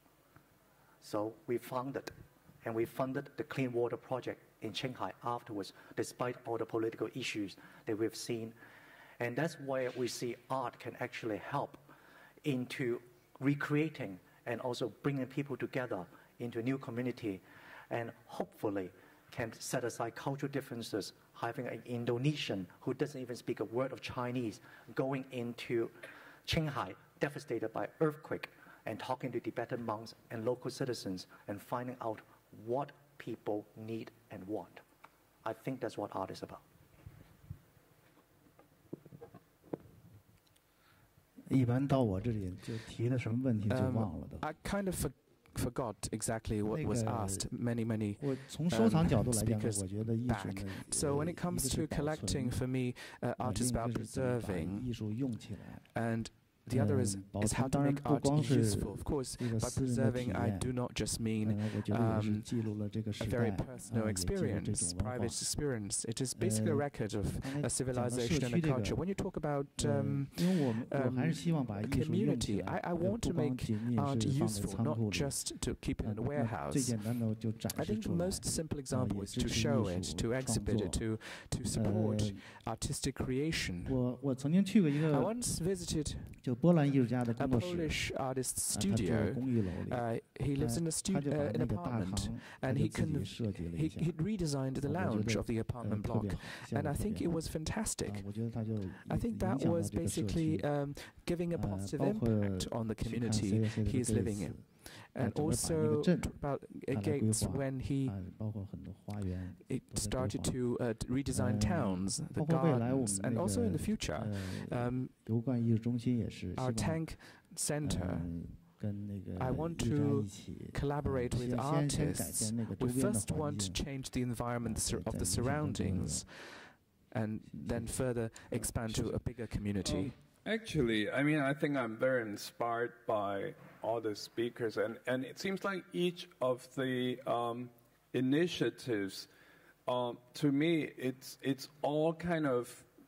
So we funded, and we funded the Clean Water Project in Shanghai afterwards, despite all the political issues that we've seen. And that's where we see art can actually help into recreating and also bringing people together into a new community, and hopefully can set aside cultural differences, having an Indonesian who doesn't even speak a word of Chinese going into Shanghai, devastated by earthquake, and talking to Tibetan monks and local citizens and finding out what people need and want. I think that's what art is about. 一般到我这里就提了什么问题就忘了的。 I kind of for, forgot exactly what was asked many, many um, 我从收藏角度来讲，我觉得艺术 back. So when it comes to collecting, for me, uh, art is about preserving, 艺术用起来。 and the other is, is how to make art useful. Of course, by preserving, I do not just mean um, a very personal experience, private experience. It is basically a record of a civilization and a culture. When you talk about um, um, a community, I, I want to make art useful, not just to keep it in a warehouse. I think the most simple example is to show it, to exhibit it, to, to support artistic creation. I once visited a Polish artist's studio. Uh, he lives in a stu uh, an apartment, and he, can, he he redesigned the lounge of the apartment block, and I think it was fantastic. I think that was basically um, giving a positive impact on the community he is living in. And also about uh, Gates, when he it started to uh, redesign towns, the gardens, and also in the future, um, our tank center, I want to collaborate with artists. We first want to change the environment of the surroundings, and then further expand to a bigger community. Actually, I mean, I think I'm very inspired by all the speakers, and, and it seems like each of the um, initiatives, um, to me, it's, it's all kind of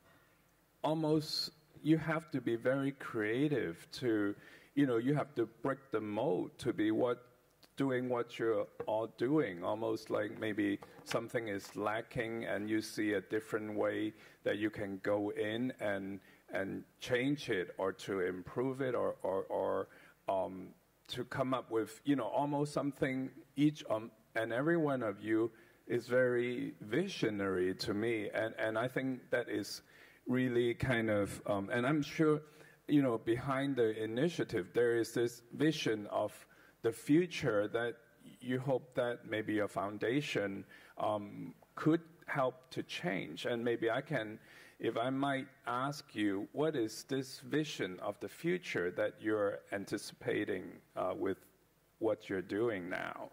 almost, you have to be very creative to, you know, you have to break the mold to be what, doing what you're all doing, almost like maybe something is lacking and you see a different way that you can go in and and change it or to improve it or, or, or um, to come up with, you know, almost something each um, and every one of you is very visionary to me. And, and I think that is really kind of, um, and I'm sure, you know, behind the initiative, there is this vision of the future that you hope that maybe a foundation um, could help to change. And maybe I can, if I might ask you, what is this vision of the future that you're anticipating uh, with what you're doing now?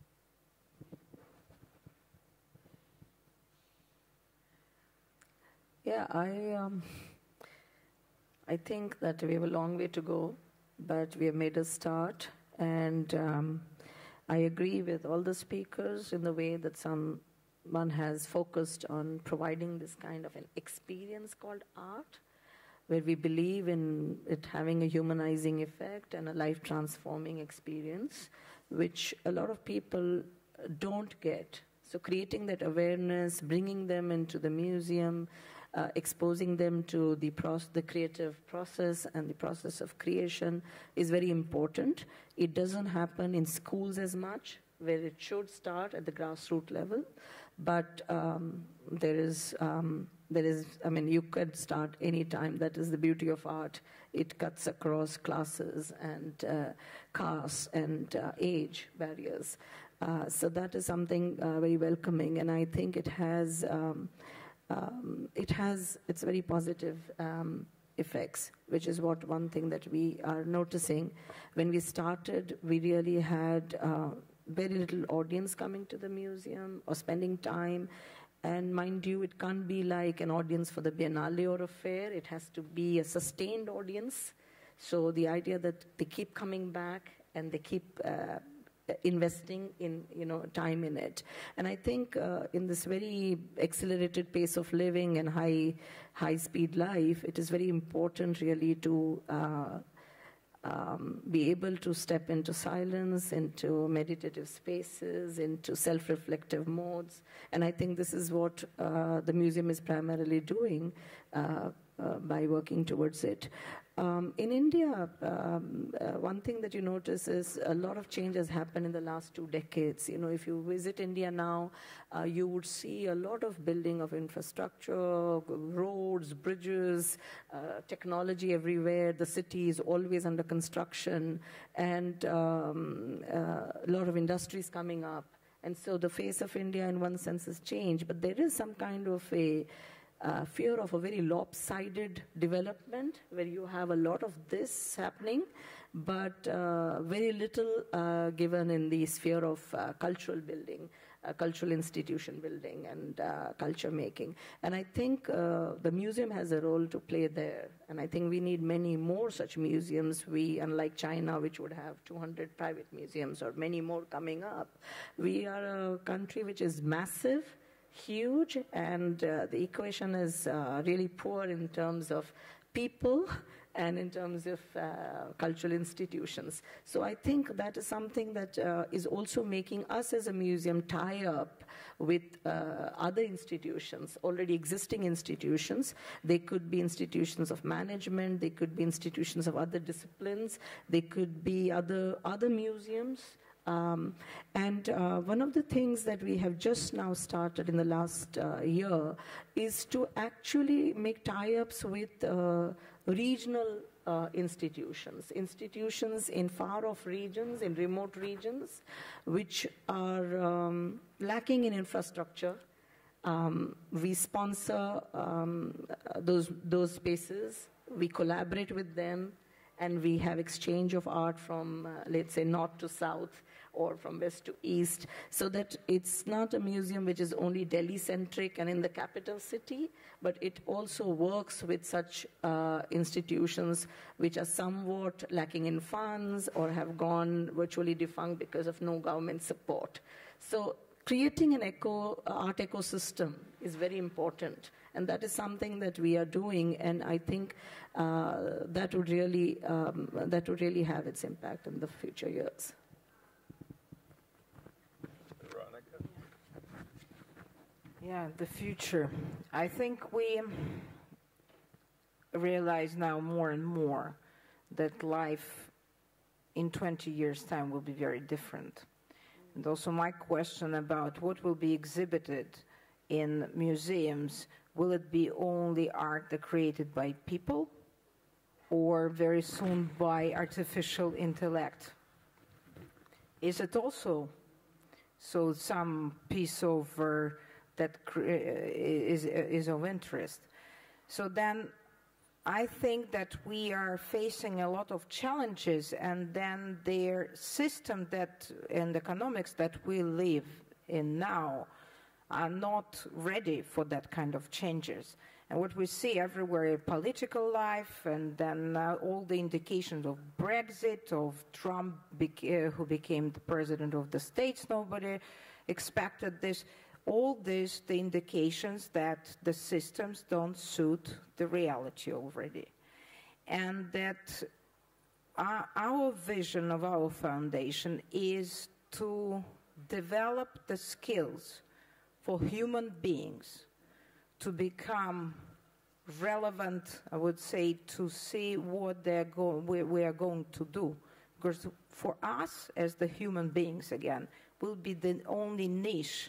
Yeah, I, um, I think that we have a long way to go, but we have made a start. And um, I agree with all the speakers in the way that some one has focused on providing this kind of an experience called art, where we believe in it having a humanizing effect and a life-transforming experience, which a lot of people don't get. So creating that awareness, bringing them into the museum, uh, exposing them to the, proce- the creative process and the process of creation is very important. It doesn't happen in schools as much, where it should start at the grassroots level. But um, there is, um, there is, I mean, you could start any time. That is the beauty of art. It cuts across classes and uh, castes and uh, age barriers. Uh, so that is something uh, very welcoming, and I think it has, um, um, it has, it's very positive um, effects, which is what one thing that we are noticing. When we started, we really had uh, very little audience coming to the museum or spending time. And mind you, it can't be like an audience for the Biennale or a fair. It has to be a sustained audience. So the idea that they keep coming back and they keep uh, investing in, you know, time in it. And I think uh, in this very accelerated pace of living and high, high-speed life, it is very important really to uh, Um, be able to step into silence, into meditative spaces, into self-reflective modes. And I think this is what uh, the museum is primarily doing uh, uh, by working towards it. Um, in India, um, uh, one thing that you notice is a lot of change has happened in the last two decades. You know, if you visit India now, uh, you would see a lot of building of infrastructure, roads, bridges, uh, technology everywhere. The city is always under construction, and um, uh, a lot of industries coming up. And so the face of India in one sense has changed, but there is some kind of a Uh, fear of a very lopsided development where you have a lot of this happening, but uh, very little uh, given in the sphere of uh, cultural building, uh, cultural institution building, and uh, culture making. And I think uh, the museum has a role to play there. And I think we need many more such museums. We, unlike China, which would have two hundred private museums or many more coming up, we are a country which is massive, huge, and uh, the equation is uh, really poor in terms of people and in terms of uh, cultural institutions. So I think that is something that uh, is also making us as a museum tie up with uh, other institutions, already existing institutions. They could be institutions of management, they could be institutions of other disciplines, they could be other, other museums. Um, and uh, one of the things that we have just now started in the last uh, year is to actually make tie-ups with uh, regional uh, institutions, institutions in far-off regions, in remote regions, which are um, lacking in infrastructure. Um, we sponsor um, those, those spaces, we collaborate with them, and we have exchange of art from, uh, let's say, north to south, or from west to east, so that it's not a museum which is only Delhi-centric and in the capital city, but it also works with such uh, institutions which are somewhat lacking in funds or have gone virtually defunct because of no government support. So creating an eco, art ecosystem is very important, and that is something that we are doing, and I think uh, that would really um, that would really have its impact in the future years. Veronika? Yeah, the future. I think we realize now more and more that life in twenty years' time will be very different. And also my question about what will be exhibited in museums, will it be only art that created by people or very soon by artificial intellect? Is it also so some piece of uh, that is, is of interest? So then I think that we are facing a lot of challenges, and then their system that and economics that we live in now are not ready for that kind of changes. And what we see everywhere in political life, and then uh, all the indications of Brexit, of Trump beca- uh, who became the president of the States, nobody expected this. All this, the indications that the systems don't suit the reality already. And that our, our vision of our foundation is to develop the skills for human beings to become relevant, I would say, to see what they're go- we, we are going to do. Because for us, as the human beings, again, will be the only niche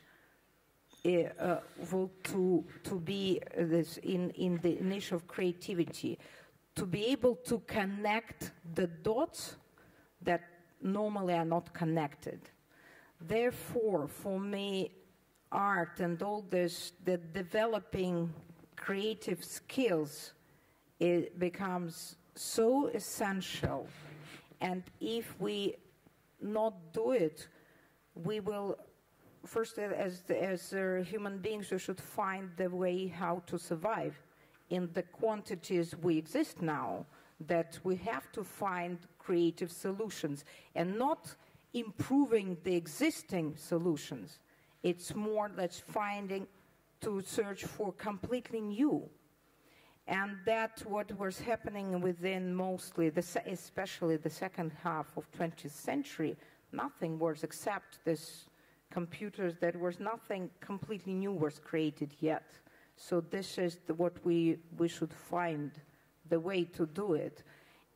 Uh, to to be uh, this in in the niche of creativity, to be able to connect the dots that normally are not connected. Therefore, for me, art and all this, the developing creative skills, it becomes so essential. And if we not do it, we will. First, as, as uh, human beings, we should find the way how to survive in the quantities we exist now, that we have to find creative solutions and not improving the existing solutions. It's more that's finding to search for completely new. And that's what was happening within mostly, the, especially the second half of twentieth century. Nothing was except this computers, that was nothing completely new was created yet. So this is the, what we, we should find the way to do it.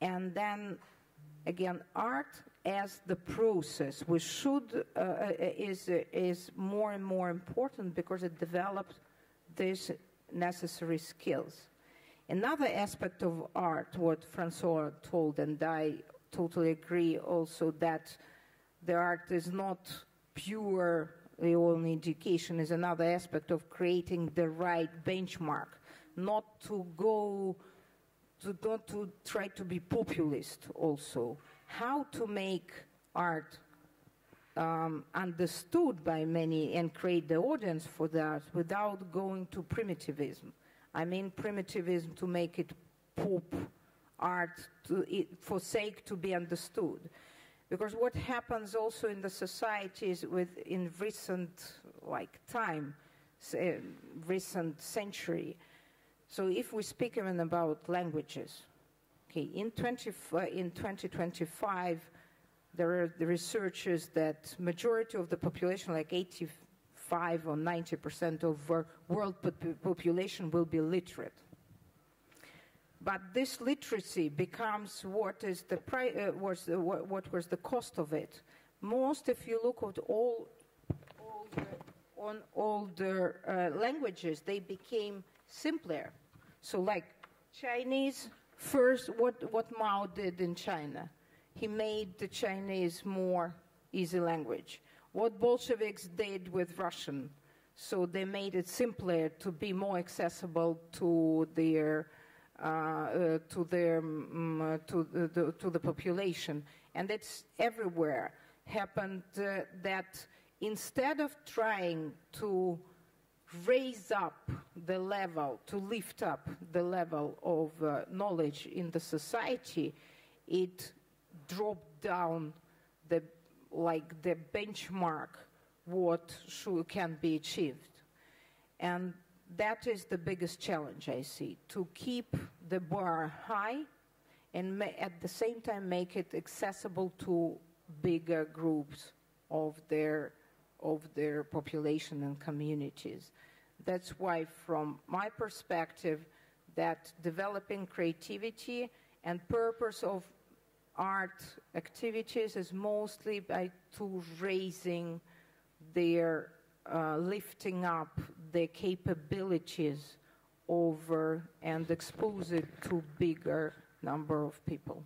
And then, again, art as the process, which should, uh, is, is more and more important because it develops these necessary skills. Another aspect of art, what François told, and I totally agree also, that the art is not pure only education, is another aspect of creating the right benchmark, not to go, to not to try to be populist also. How to make art um, understood by many and create the audience for that without going to primitivism. I mean primitivism to make it pop art to, it, for sake to be understood. Because what happens also in the societies with in recent like time, say, recent century. So if we speak even about languages, okay, in, twenty, in twenty twenty-five, there are the researchers that majority of the population, like eighty-five or ninety percent of world population will be literate. But this literacy becomes what is the pri uh, was the, what, what was the cost of it. Most, if you look at all, all the, on all the uh, languages, they became simpler. So, like Chinese, first, what what Mao did in China, he made the Chinese more easy language. What Bolsheviks did with Russian, so they made it simpler to be more accessible to their. Uh, uh, to their um, uh, to the to the population, and it's everywhere. Happened uh, that instead of trying to raise up the level, to lift up the level of uh, knowledge in the society, it dropped down the like the benchmark what should, can be achieved, and that is the biggest challenge I see, to keep the bar high and ma at the same time make it accessible to bigger groups of their, of their population and communities. That's why, from my perspective, that developing creativity and purpose of art activities is mostly by to raising their Uh, lifting up the capabilities over and expose it to bigger number of people.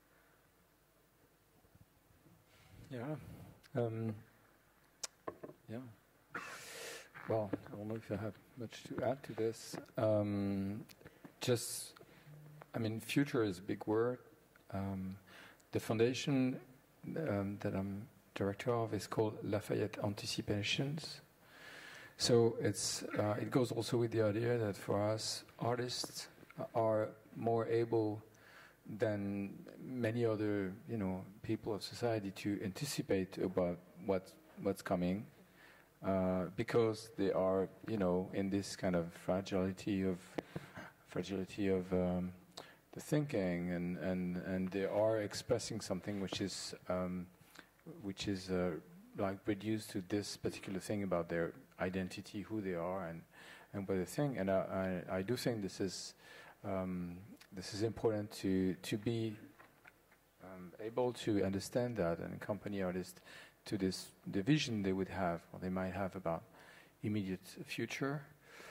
Yeah. Um, yeah. Well, I don't know if I have much to add to this. Um, just, I mean, future is a big word. Um, the foundation um, that I'm director of is called Lafayette Anticipations. So it's uh, it goes also with the idea that for us, artists are more able than many other, you know, people of society to anticipate about what's what's coming, uh, because they are, you know, in this kind of fragility of fragility of um, the thinking, and and and they are expressing something which is. Um, which is uh, like reduced to this particular thing about their identity, who they are, and and what they think. And I, I, I do think this is um, this is important to to be um, able to understand that and accompany artists to this the vision they would have or they might have about immediate future.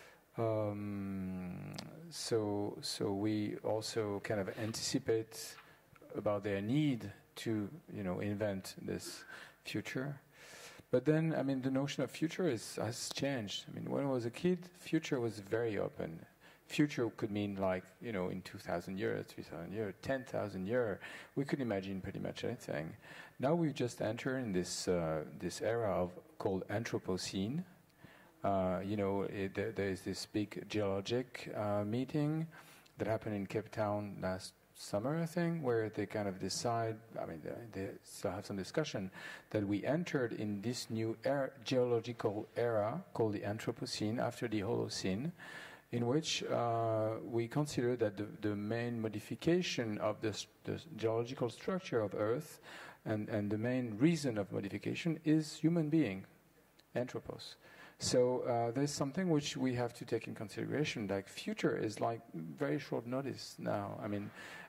Um, so so we also kind of anticipate about their need to, you know, invent this future. But then, I mean, the notion of future is, has changed. I mean, when I was a kid, future was very open. Future could mean like, you know, in two thousand years, three thousand years, ten thousand years. We could imagine pretty much anything. Now we just enter in this uh, this era of called Anthropocene. Uh, you know, it, there, there is this big geologic uh, meeting that happened in Cape Town last summer, I think, where they kind of decide, I mean, they, they still have some discussion, that we entered in this new era, geological era called the Anthropocene after the Holocene, in which uh, we consider that the, the main modification of the, the geological structure of Earth and, and the main reason of modification is human being, anthropos. So uh, there's something which we have to take in consideration. Like future is like very short notice now. I mean,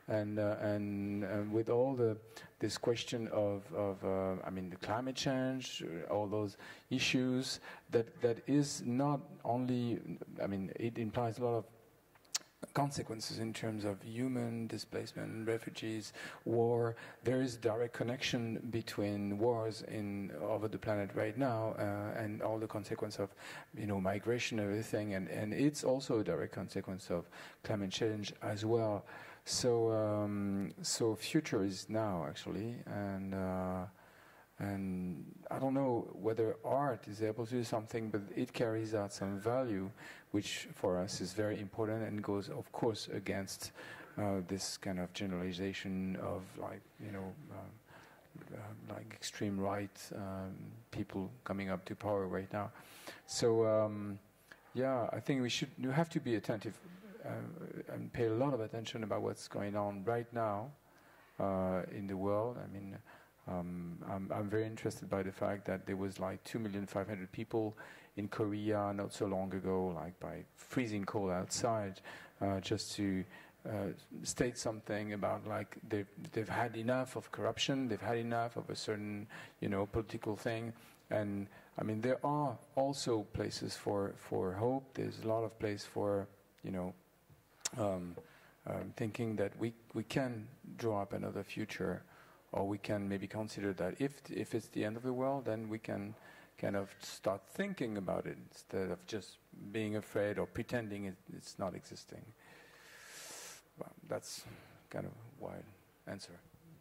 and uh, and, and with all the this question of of uh, I mean the climate change, all those issues that that is not only, I mean it implies a lot of consequences in terms of human displacement, refugees, war. There is direct connection between wars in over the planet right now uh, and all the consequence of, you know, migration, everything, and and it's also a direct consequence of climate change as well. So um, so future is now actually, and uh, and I don't know whether art is able to do something, but it carries out some value, which for us is very important and goes, of course, against uh, this kind of generalization of, like, you know, uh, uh, like extreme right um, people coming up to power right now. So um, yeah, I think we should. You have to be attentive uh, and pay a lot of attention about what's going on right now uh, in the world. I mean. Um, I'm, I'm very interested by the fact that there was like two million five hundred people in Korea not so long ago, like by freezing cold outside, uh, just to uh, state something about, like, they've, they've had enough of corruption, they've had enough of a certain, you know, political thing. And I mean, there are also places for, for hope. There's a lot of place for, you know, um, um, thinking that we, we can draw up another future. Or we can maybe consider that if if it's the end of the world, then we can kind of start thinking about it instead of just being afraid or pretending it, it's not existing. Well, that's kind of a wide answer.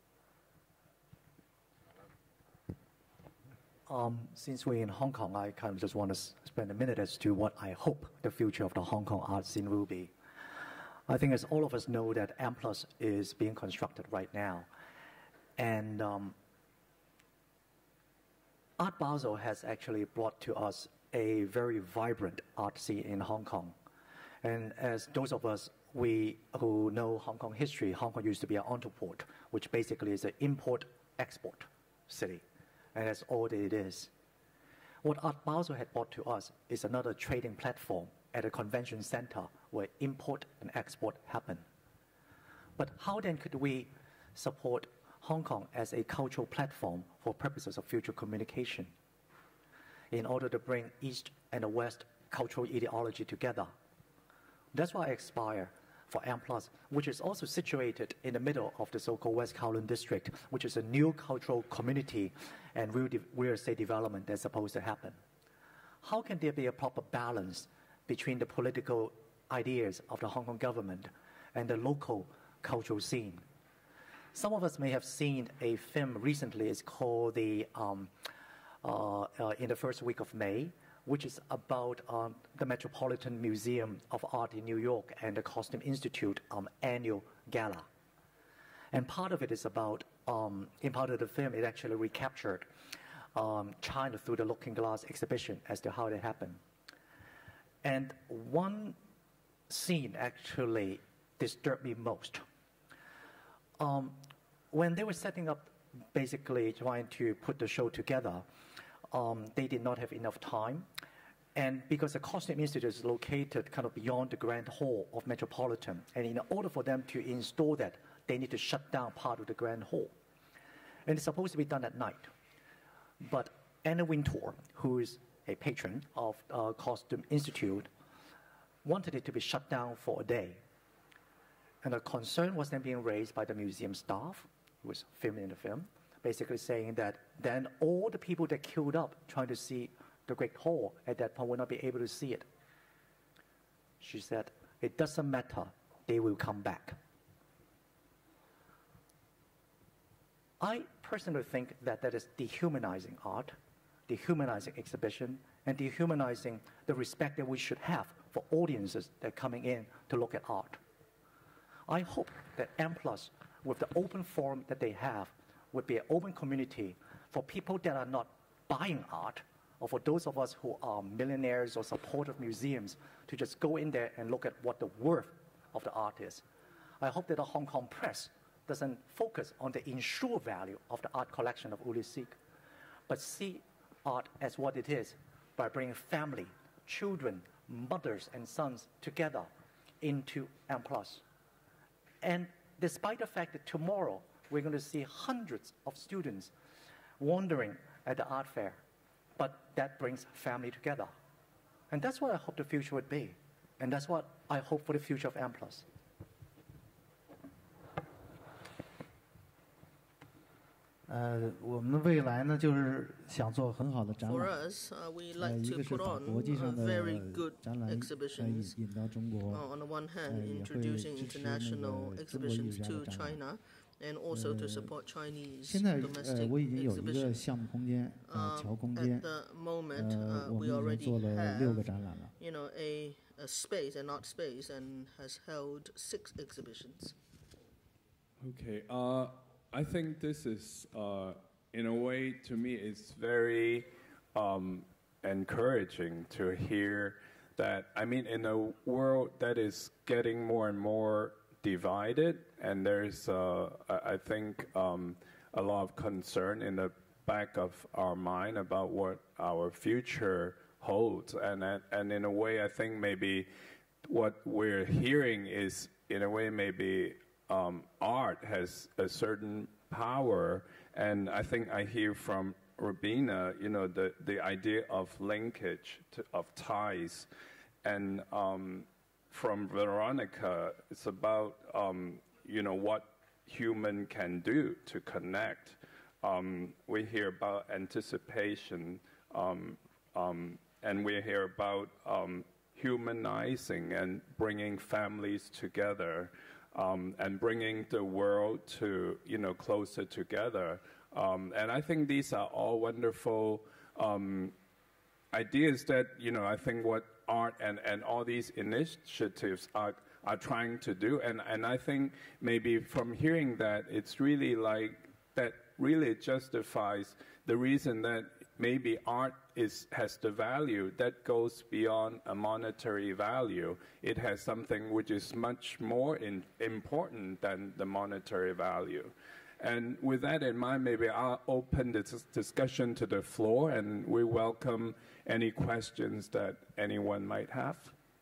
Um, since we're in Hong Kong, I kind of just want to s- spend a minute as to what I hope the future of the Hong Kong art scene will be. I think, as all of us know, that M Plus is being constructed right now. And um, Art Basel has actually brought to us a very vibrant art scene in Hong Kong. And as those of us we who know Hong Kong history, Hong Kong used to be an entreport, which basically is an import-export city. And that's all that it is. What Art Basel had brought to us is another trading platform at a convention center where import and export happen. But how then could we support Hong Kong as a cultural platform for purposes of future communication in order to bring East and the West cultural ideology together? That's why I aspire for M Plus, which is also situated in the middle of the so-called West Kowloon district, which is a new cultural community and real, de- real estate development that's supposed to happen. How can there be a proper balance between the political ideas of the Hong Kong government and the local cultural scene? Some of us may have seen a film recently. It's called the um, uh, uh, In the First Week of May, which is about um, the Metropolitan Museum of Art in New York and the Costume Institute um, annual gala. And part of it is about, um, in part of the film, it actually recaptured um, China through the Looking Glass exhibition as to how it happened. And one scene actually disturbed me most. Um, when they were setting up, basically trying to put the show together, um, they did not have enough time. And because the Costume Institute is located kind of beyond the Grand Hall of Metropolitan, and in order for them to install that, they need to shut down part of the Grand Hall. And it's supposed to be done at night. But Anna Wintour, who is a patron of uh, Costume Institute, wanted it to be shut down for a day. And a concern was then being raised by the museum staff, who was filming the film, basically saying that then all the people that queued up trying to see the Great Hall at that point will not be able to see it. She said, it doesn't matter, they will come back. I personally think that that is dehumanizing art, dehumanizing exhibition, and dehumanizing the respect that we should have for audiences that are coming in to look at art. I hope that M Plus, with the open forum that they have, would be an open community for people that are not buying art, or for those of us who are millionaires or supportive museums to just go in there and look at what the worth of the art is. I hope that the Hong Kong press doesn't focus on the insured value of the art collection of Uli Sik, but see art as what it is by bringing family, children, mothers and sons together into M Plus. And despite the fact that tomorrow we're going to see hundreds of students wandering at the art fair. But that brings family together. And that's what I hope the future would be. And that's what I hope for the future of M plus. Uh, 我们的未来呢，就是想做很好的展览。 For us, uh, we 呃， like 一 to 个是 put 把 on 国际上 uh, 的 very good 展览呃引 exhibitions. 引到中国， Uh, on the one 呃 hand, 也会 introducing 支持那 international 个中国艺 exhibitions 术家 to 的展览。 China, and also to support Chinese 现在呃， domestic 我已经有一个 exhibitions. 项目空间，呃， Um, 桥空 at 间， the moment, 呃， uh, 我 we 们已经 already 做了六个 have, 展览了。 you know, a, a space, an art space, and has held six exhibitions. Okay, uh, I think this is, uh, in a way, to me, it's very um, encouraging to hear that, I mean, in a world that is getting more and more divided, and there's, uh, I I think, um, a lot of concern in the back of our mind about what our future holds. And, and in a way, I think maybe what we're hearing is, in a way, maybe um, art has a certain power. And I think I hear from Roobina, you know, the, the idea of linkage, to, of ties. And um, from Veronika, it's about, um, you know, what human can do to connect. Um, we hear about anticipation, um, um, and we hear about um, humanizing and bringing families together, um, and bringing the world to, you know, closer together. Um, and I think these are all wonderful um, ideas that, you know, I think what art and, and all these initiatives are, are trying to do. And, and I think maybe from hearing that, it's really like, that really justifies the reason that maybe art is, has the value that goes beyond a monetary value. It has something which is much more in, important than the monetary value. And with that in mind, maybe I'll open this discussion to the floor, and we welcome any questions that anyone might have.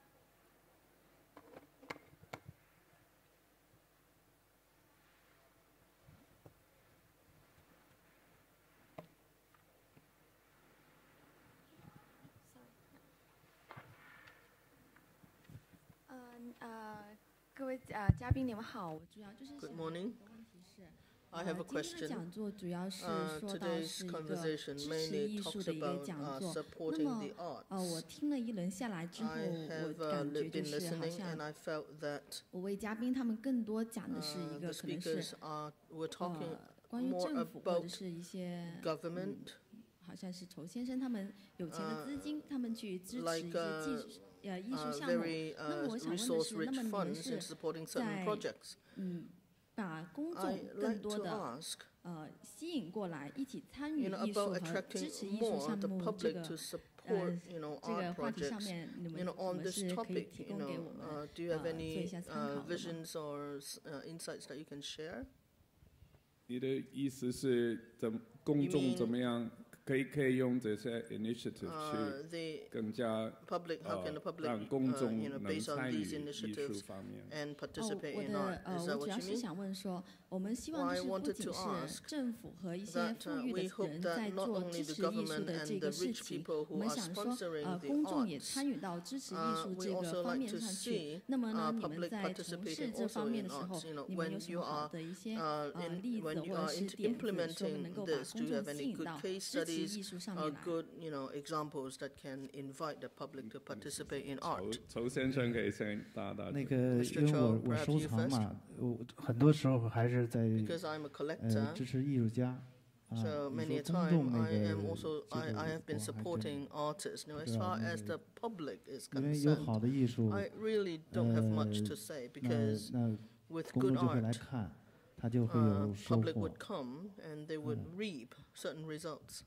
Good morning. I have a question. Uh, today's conversation mainly talks about uh, supporting the arts. I have uh, been listening, and I felt that uh, the speakers are were talking more about government, uh, like uh, uh, very uh, resource-rich funds in supporting certain projects. I'd like to ask, you know, about attracting more the public to support, you know, art projects. You know, on this topic, you know, uh, do you have any uh, visions or uh, insights that you can share? 你的意思是怎公众怎么样可以可以用这些 initiative 去更加 public, how can the public, 让公众 uh, you know, 能 based on 参与 these 艺 initiatives 术方面。 and participate in 我 art? 的 Is 呃， that 我主 what 要 you 是 mean? 想问说，我们希望 I 就是不 wanted 仅 to 是 ask 政府和一些 that 富 uh, 裕 we 的 hope 人 that 在 not 做 only 支 the 持艺术 government 的 and 这 the 个事 rich 情， people 我 who 们 are 想说， sponsoring 呃， the 公众也 arts, 参与到支持艺 uh, 术 we 这个 also 方 like 面 to 上去 see。 那么 uh, 呢，你们 public 在从事 participating 这 also 方面 in 的时候 arts. You， know, 你们有 when 什 you 么好 are 的一些 uh, 呃 in, 例子 when you 或 are 者是 in, 点子，说 implementing 能够把 this, do 公 you 众 have 吸 any 引 good 到 case 支持艺 studies 术上 or 面来？ good, you know, examples that can invite the public to participate in art? 仇先生可以先答答。 那个，因为我我收藏嘛，我很多时候还是在 Because I'm a 呃 collector. 支持艺术家。 So many a time I am also I, I have been supporting artists. Now, as far as the public is 因为有好 concerned, 的艺术， I really don't have much to say 那 because 那 with 公 good 众就会来 art, 看，他就会 uh, 有收 public 获 would。come and they would reap certain results.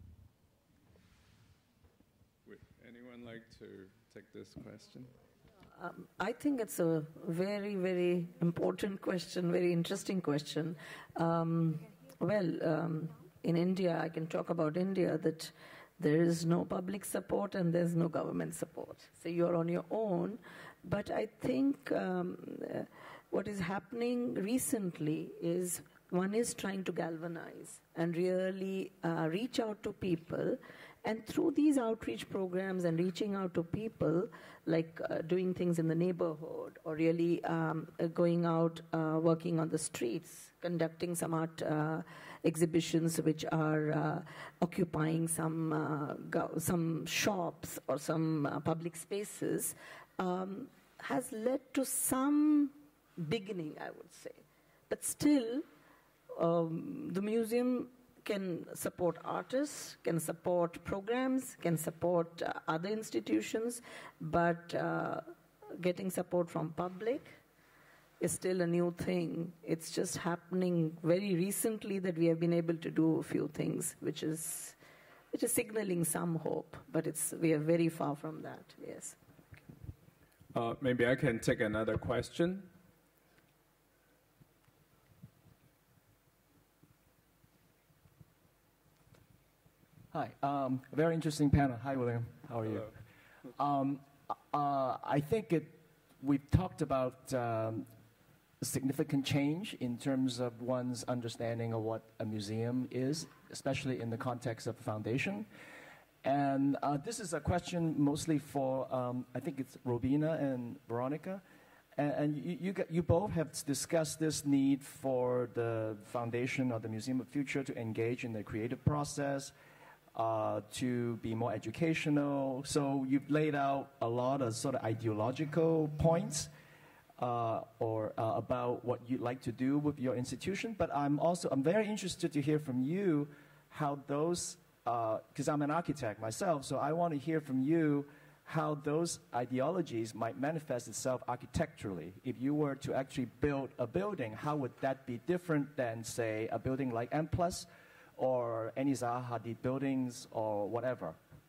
Would anyone like to take this question? Um, I think it's a very, very important question, very interesting question. Um, well, um, in India, I can talk about India, that there is no public support and there's no government support. So you're on your own, But I think um, uh, what is happening recently is one is trying to galvanize and really uh, reach out to people. And through these outreach programs and reaching out to people, like uh, doing things in the neighborhood or really um, uh, going out, uh, working on the streets, conducting some art uh, exhibitions which are uh, occupying some, uh, go- some shops or some uh, public spaces, um, has led to some beginning, I would say. But still, um, the museum can support artists, can support programs, can support uh, other institutions, but uh, getting support from public is still a new thing. It's just happening very recently that we have been able to do a few things, which is which is signaling some hope, but it's we are very far from that, yes. Uh, maybe I can take another question. Hi, um, very interesting panel. Hi, William. How are you? Um, uh, I think it, we've talked about um, significant change in terms of one's understanding of what a museum is, especially in the context of a foundation. And uh, this is a question mostly for, um, I think it's Roobina and Veronika. And, and you, you, you both have discussed this need for the foundation or the Museum of Future to engage in the creative process, Uh, to be more educational. So you've laid out a lot of sort of ideological points uh, or uh, about what you'd like to do with your institution. But I'm also, I'm very interested to hear from you how those, because uh, I'm an architect myself, so I want to hear from you how those ideologies might manifest itself architecturally. If you were to actually build a building, how would that be different than, say, a building like M plus, or any Zaha Hadid buildings, or whatever?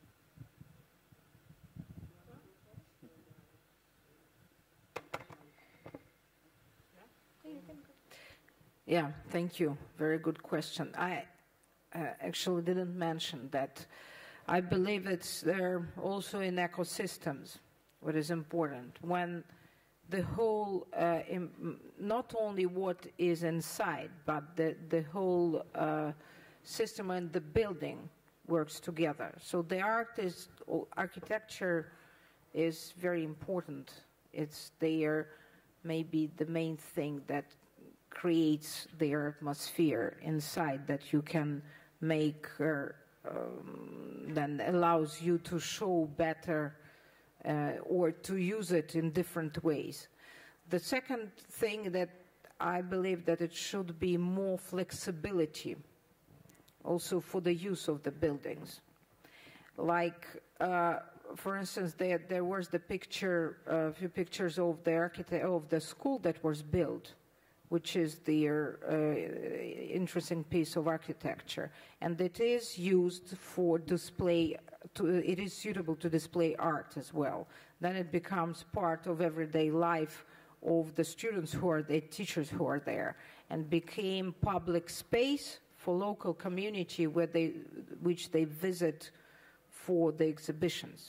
Yeah, thank you. Very good question. I uh, actually didn't mention that. I believe it's there also in ecosystems, what is important. When the whole, uh, im- not only what is inside, but the, the whole uh, system and the building works together. So the art is, architecture is very important. It's there, maybe the main thing that creates the atmosphere inside that you can make, uh, um, then allows you to show better uh, or to use it in different ways. The second thing that I believe that it should be more flexibility also for the use of the buildings. Like, uh, for instance, there, there was the picture, a uh, few pictures of the architect of the school that was built, which is the uh, interesting piece of architecture, and it is used for display. To, it is suitable to display art as well. Then it becomes part of everyday life of the students who are the teachers who are there, and became public space for local community where they, which they visit for the exhibitions.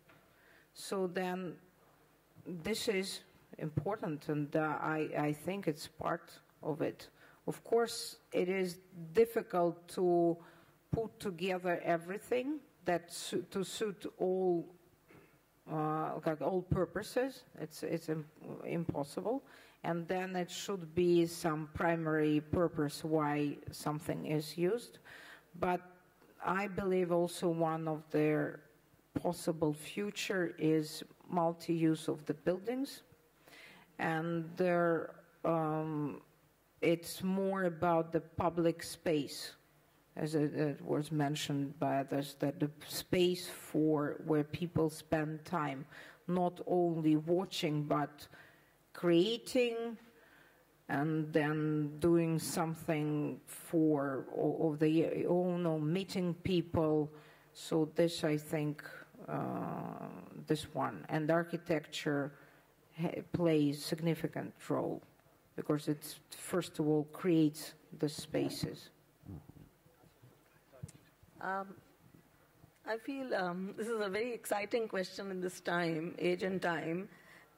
So then this is important, and uh, I, I think it's part of it. Of course, it is difficult to put together everything that su- to suit all uh, like all purposes. It's it's im- impossible. And then it should be some primary purpose why something is used. But I believe also one of their possible future is multi-use of the buildings. And there, um, it's more about the public space, as it, it was mentioned by others, that the space for where people spend time, not only watching, but creating and then doing something for of the own or meeting people. So this, I think, uh, this one. And architecture ha- plays significant role because it's, first of all, creates the spaces. Um, I feel um, this is a very exciting question in this time, age and time,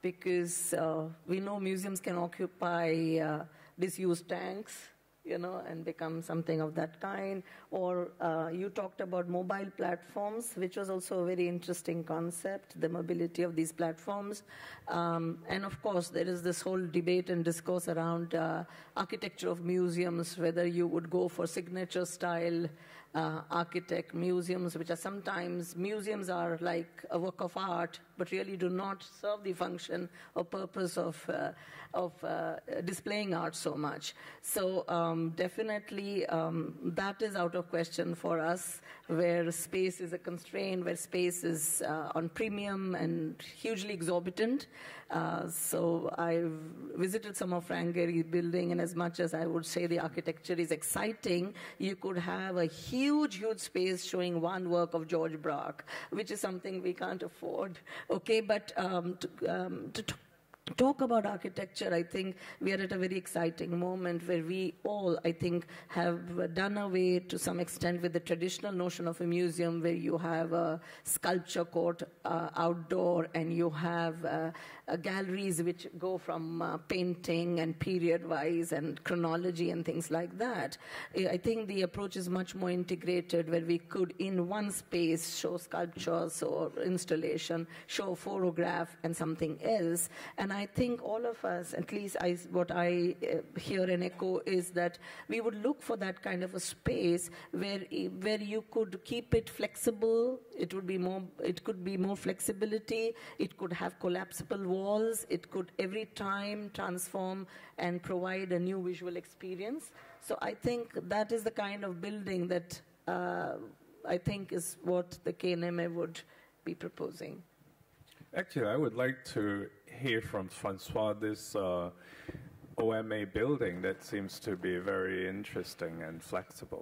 because uh, we know museums can occupy uh, disused tanks, you know, and become something of that kind. Or uh, you talked about mobile platforms, which was also a very interesting concept, the mobility of these platforms. Um, and of course, there is this whole debate and discourse around uh, architecture of museums, whether you would go for signature style uh, architect museums, which are sometimes, museums are like a work of art, but really do not serve the function or purpose of, uh, of uh, displaying art so much. So um, definitely um, that is out of question for us, where space is a constraint, where space is uh, on premium and hugely exorbitant. Uh, so I've visited some of Frank Gehry's building, and as much as I would say the architecture is exciting, you could have a huge, huge space showing one work of George Braque, which is something we can't afford. Okay, but um, to, um, to, to talk about architecture, I think we are at a very exciting moment where we all, I think, have done away to some extent with the traditional notion of a museum where you have a sculpture court uh, outdoor and you have uh, uh, galleries which go from uh, painting and period-wise and chronology and things like that. I think the approach is much more integrated, where we could, in one space, show sculptures or installation, show a photograph and something else. And I think all of us, at least I, what I uh, hear and echo, is that we would look for that kind of a space where where you could keep it flexible. It would be more. It could be more flexibility. It could have collapsible walls. It could every time transform and provide a new visual experience. So I think that is the kind of building that uh, I think is what the K N M A would be proposing. Actually, I would like to hear from François this uh, O M A building that seems to be very interesting and flexible.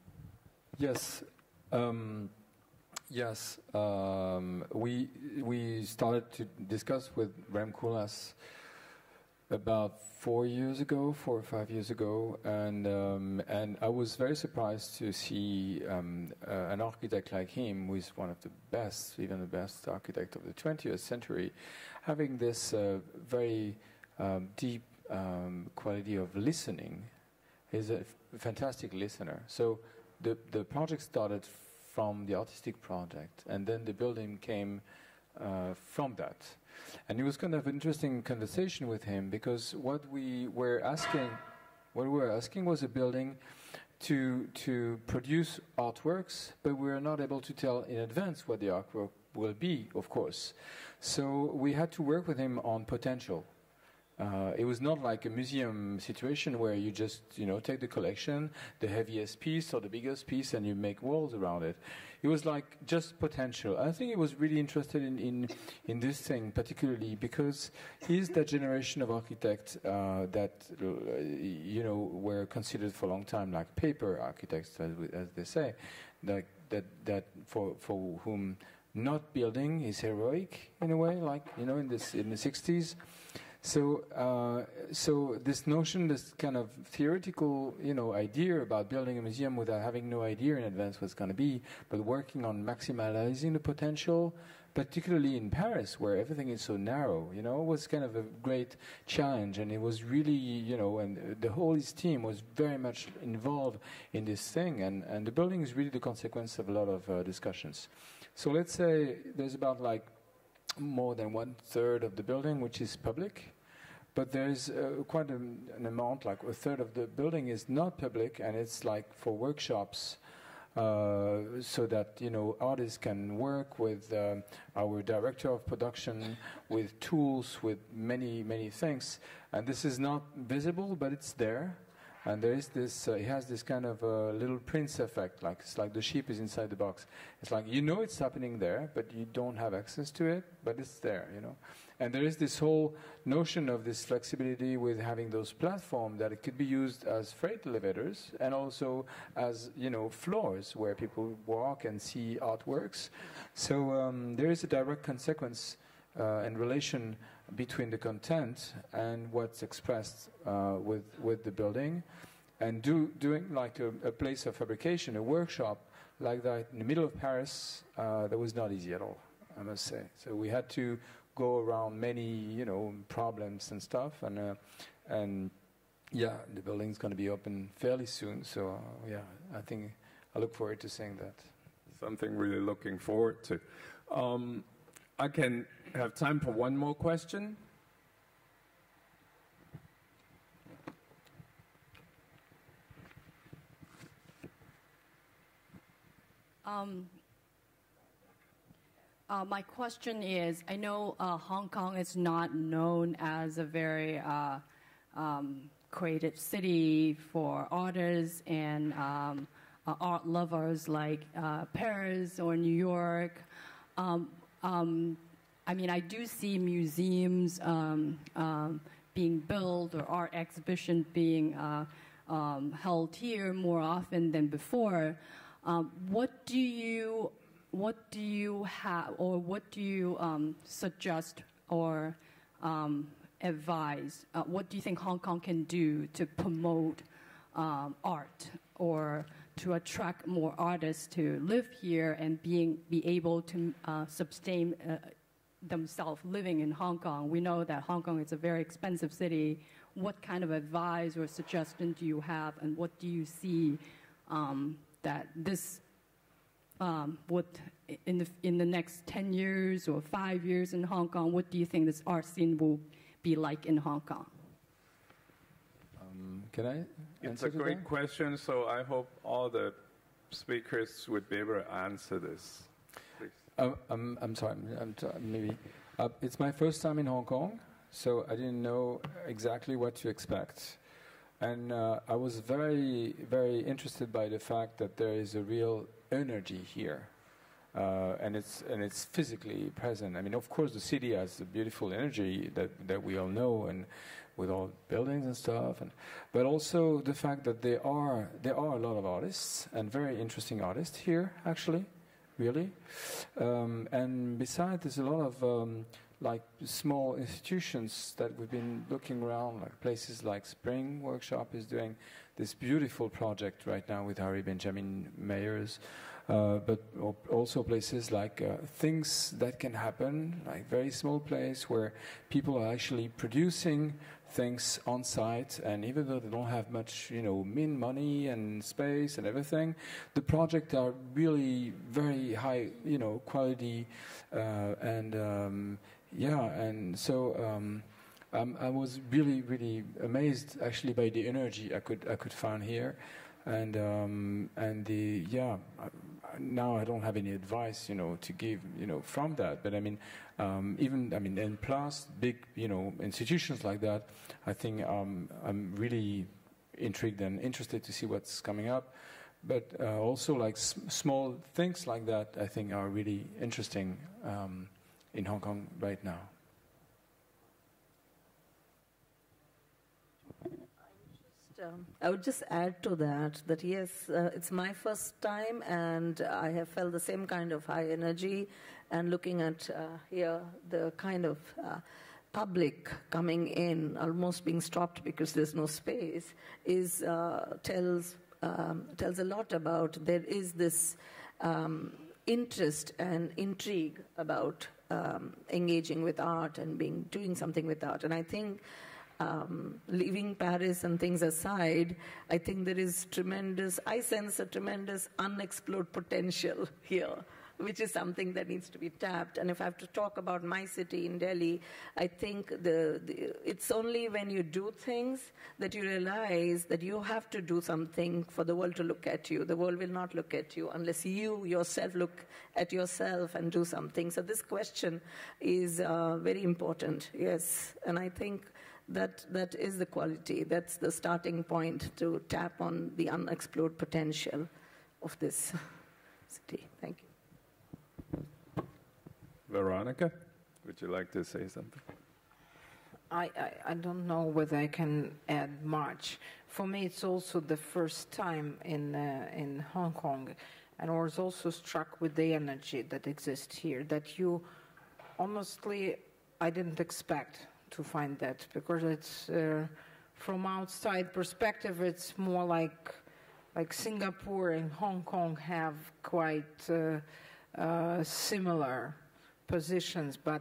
Yes, um, yes. Um, we we started to discuss with Rem Koolhaas about four years ago, four or five years ago, and um, and I was very surprised to see um, uh, an architect like him, who is one of the best, even the best architect of the twentieth century, having this uh, very um, deep um, quality of listening. He's a f- fantastic listener. So the the project started from the artistic project, and then the building came uh, from that. And it was kind of an interesting conversation with him, because what we were asking, what we were asking was a building to to produce artworks, but we were not able to tell in advance what the artwork will be, of course. So we had to work with him on potential. Uh, it was not like a museum situation where you just, you know, take the collection, the heaviest piece or the biggest piece, and you make walls around it. It was like just potential. I think he was really interested in, in, in this thing, particularly because he's that generation of architects uh, that, uh, you know, were considered for a long time like paper architects, as, we, as they say, that, that, that for, for whom not building is heroic in a way, like, you know, in, this, in the sixties. So, uh, so this notion, this kind of theoretical, you know, idea about building a museum without having no idea in advance what's going to be, but working on maximizing the potential, particularly in Paris, where everything is so narrow, you know, was kind of a great challenge. And it was really, you know, and the whole his team was very much involved in this thing. And, and the building is really the consequence of a lot of uh, discussions. So let's say there's about like more than one third of the building which is public, but there's uh, quite a, an amount, like a third of the building is not public, and it's like for workshops, uh, so that, you know, artists can work with uh, our director of production, with tools, with many many things, and this is not visible, but it's there. And there is this, uh, it has this kind of uh, little prince effect, like it's like the sheep is inside the box. It's like, you know it's happening there, but you don't have access to it, but it's there, you know. And there is this whole notion of this flexibility with having those platforms that it could be used as freight elevators and also as, you know, floors where people walk and see artworks. So um, there is a direct consequence uh, and relation between the content and what's expressed uh, with with the building, and do, doing like a, a place of fabrication, a workshop like that in the middle of Paris, uh, that was not easy at all, I must say. So we had to go around many, you know, problems and stuff, and uh, and yeah, the building's going to be open fairly soon. So uh, yeah, I think I look forward to seeing that. Something really looking forward to. Um, I can have time for one more question. Um, uh, my question is, I know uh, Hong Kong is not known as a very uh, um, creative city for artists and um, uh, art lovers like uh, Paris or New York. Um, um, I mean, I do see museums um, um, being built or art exhibitions being uh, um, held here more often than before. Um, what do you, what do you have, or what do you um, suggest or um, advise? Uh, what do you think Hong Kong can do to promote um, art or to attract more artists to live here and being be able to uh, sustain uh, themselves living in Hong Kong? We know that Hong Kong is a very expensive city. What kind of advice or suggestion do you have, and what do you see um, that this um, would, in the in the next ten years or five years in Hong Kong, what do you think this art scene will be like in Hong Kong? Um, can I It's a great question, so I hope all the speakers would be able to answer this. Please. Uh, I'm, I'm sorry, I'm t- maybe. Uh, it's my first time in Hong Kong, so I didn't know exactly what to expect. And uh, I was very, very interested by the fact that there is a real energy here, uh, and it's and it's physically present. I mean, of course, the city has a beautiful energy that, that we all know, and with all buildings and stuff, and but also the fact that there are there are a lot of artists and very interesting artists here, actually, really. Um, and besides, there's a lot of um, like small institutions that we've been looking around, like places like Spring Workshop is doing this beautiful project right now with Harry Benjamin Mayers, uh, but also places like uh, things that can happen, like very small place where people are actually producing things on site, and even though they don't have much, you know, min money and space and everything, the projects are really very high, you know, quality, uh, and um, yeah, and so um, um, I was really, really amazed actually by the energy I could I could find here, and um, and the yeah. I, now I don't have any advice, you know, to give, you know, from that. But I mean, um, even I mean, and plus big, you know, institutions like that, I think um, I'm really intrigued and interested to see what's coming up. But uh, also like s- small things like that, I think are really interesting um, in Hong Kong right now. Um, I would just add to that, that yes, uh, it's my first time, and I have felt the same kind of high energy, and looking at uh, here, the kind of uh, public coming in, almost being stopped because there's no space, is uh, tells um, tells a lot about there is this um, interest and intrigue about um, engaging with art and being doing something with art, and I think. Um, leaving Paris and things aside, I think there is tremendous, I sense a tremendous unexplored potential here, which is something that needs to be tapped. And if I have to talk about my city in Delhi, I think the, the it's only when you do things that you realize that you have to do something for the world to look at you. The world will not look at you unless you yourself look at yourself and do something. So this question is uh, very important, yes. And I think That that is the quality. That's the starting point to tap on the unexplored potential of this city. Thank you. Veronika, would you like to say something? I, I, I don't know whether I can add much. For me, it's also the first time in uh, in Hong Kong, and I was also struck with the energy that exists here. That you, honestly, I didn't expect to find that, because it's uh, from outside perspective, it's more like like Singapore and Hong Kong have quite uh, uh, similar positions, but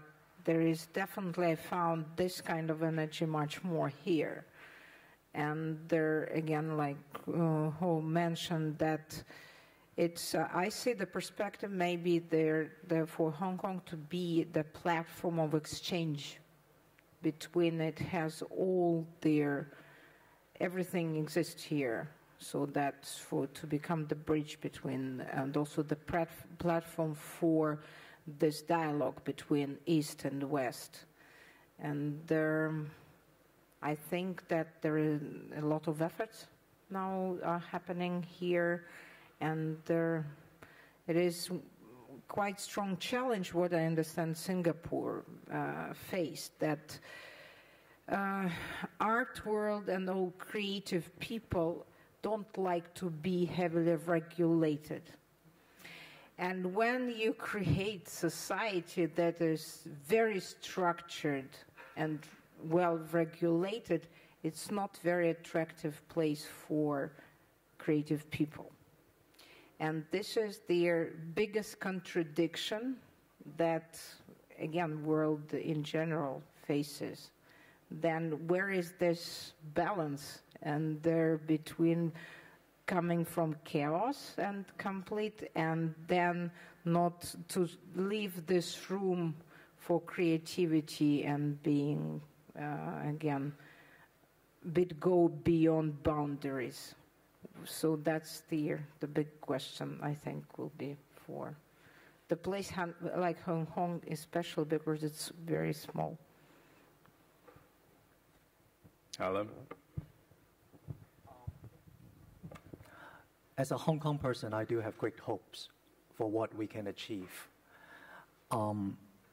there is definitely, I found this kind of energy much more here. And there, again, like uh, who mentioned that it's, uh, I see the perspective maybe there, there for Hong Kong to be the platform of exchange between, it has all their, everything exists here. So that's for, to become the bridge between, and also the plat platform for this dialogue between East and West. And there, I think that there is a lot of efforts now are happening here, and there, it is quite strong challenge what I understand Singapore uh, faced, that uh, art world and all creative people don't like to be heavily regulated. And when you create society that is very structured and well regulated, it's not a very attractive place for creative people. And this is their biggest contradiction that, again, world in general faces. Then where is this balance and there between coming from chaos and complete, and then not to leave this room for creativity and being, uh, again, bit go beyond boundaries. So that's the, the big question, I think, will be for the place like Hong Kong, especially because it's very small. Hallam? As a Hong Kong person, I do have great hopes for what we can achieve. Um,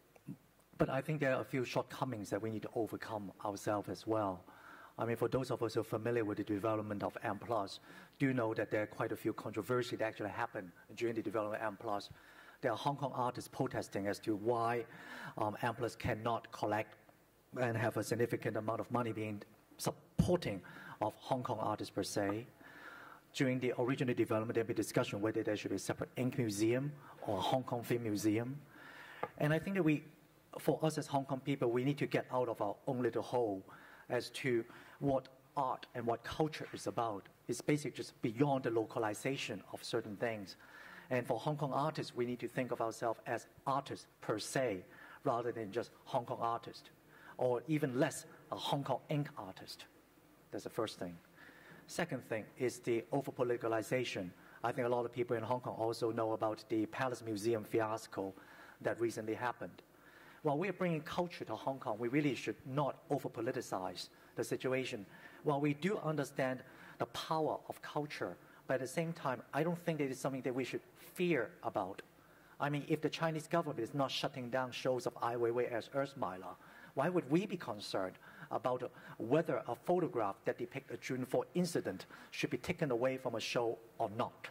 but I think there are a few shortcomings that we need to overcome ourselves as well. I mean, for those of us who are familiar with the development of M plus, do know that there are quite a few controversies that actually happened during the development of M plus. There are Hong Kong artists protesting as to why um, M plus cannot collect and have a significant amount of money being supporting of Hong Kong artists per se. During the original development, there will be discussion whether there should be a separate ink museum or a Hong Kong film museum. And I think that we, for us as Hong Kong people, we need to get out of our own little hole as to what art and what culture is about. It's basically just beyond the localization of certain things. And for Hong Kong artists, we need to think of ourselves as artists per se, rather than just Hong Kong artist, or even less a Hong Kong ink artist. That's the first thing. Second thing is the over-politicalization. I think a lot of people in Hong Kong also know about the Palace Museum fiasco that recently happened. While we are bringing culture to Hong Kong, we really should not over-politicize the situation. While we do understand the power of culture, but at the same time, I don't think that it's something that we should fear about. I mean, if the Chinese government is not shutting down shows of Ai Weiwei as Erzmeiler, why would we be concerned about whether a photograph that depicts a June fourth incident should be taken away from a show or not?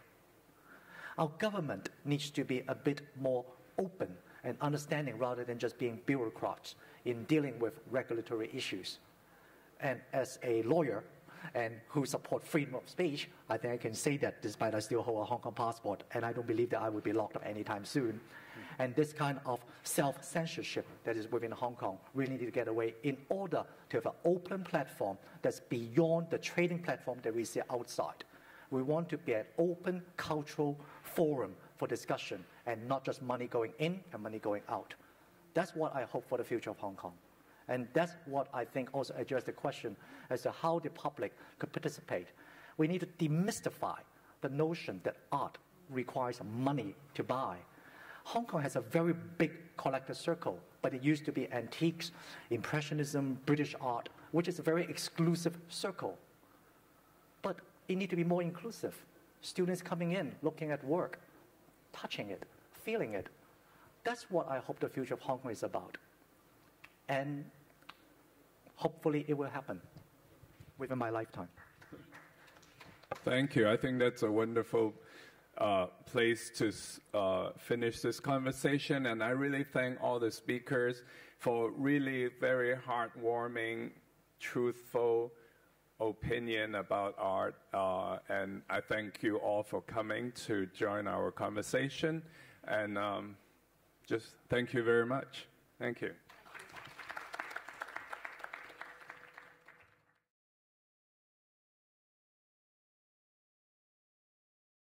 Our government needs to be a bit more open and understanding rather than just being bureaucrats in dealing with regulatory issues. And as a lawyer and who support freedom of speech, I think I can say that despite I still hold a Hong Kong passport, and I don't believe that I will be locked up anytime soon. And this kind of self-censorship that is within Hong Kong really need to get away in order to have an open platform that's beyond the trading platform that we see outside. We want to be an open cultural forum for discussion and not just money going in and money going out. That's what I hope for the future of Hong Kong. And that's what I think also addresses the question as to how the public could participate. We need to demystify the notion that art requires money to buy. Hong Kong has a very big collector circle, but it used to be antiques, impressionism, British art, which is a very exclusive circle. But it needs to be more inclusive. Students coming in, looking at work, touching it, feeling it. That's what I hope the future of Hong Kong is about. And hopefully it will happen within my lifetime. Thank you. I think that's a wonderful uh, place to uh, finish this conversation. And I really thank all the speakers for really very heartwarming, truthful opinion about art. Uh, and I thank you all for coming to join our conversation. And um, just thank you very much. Thank you.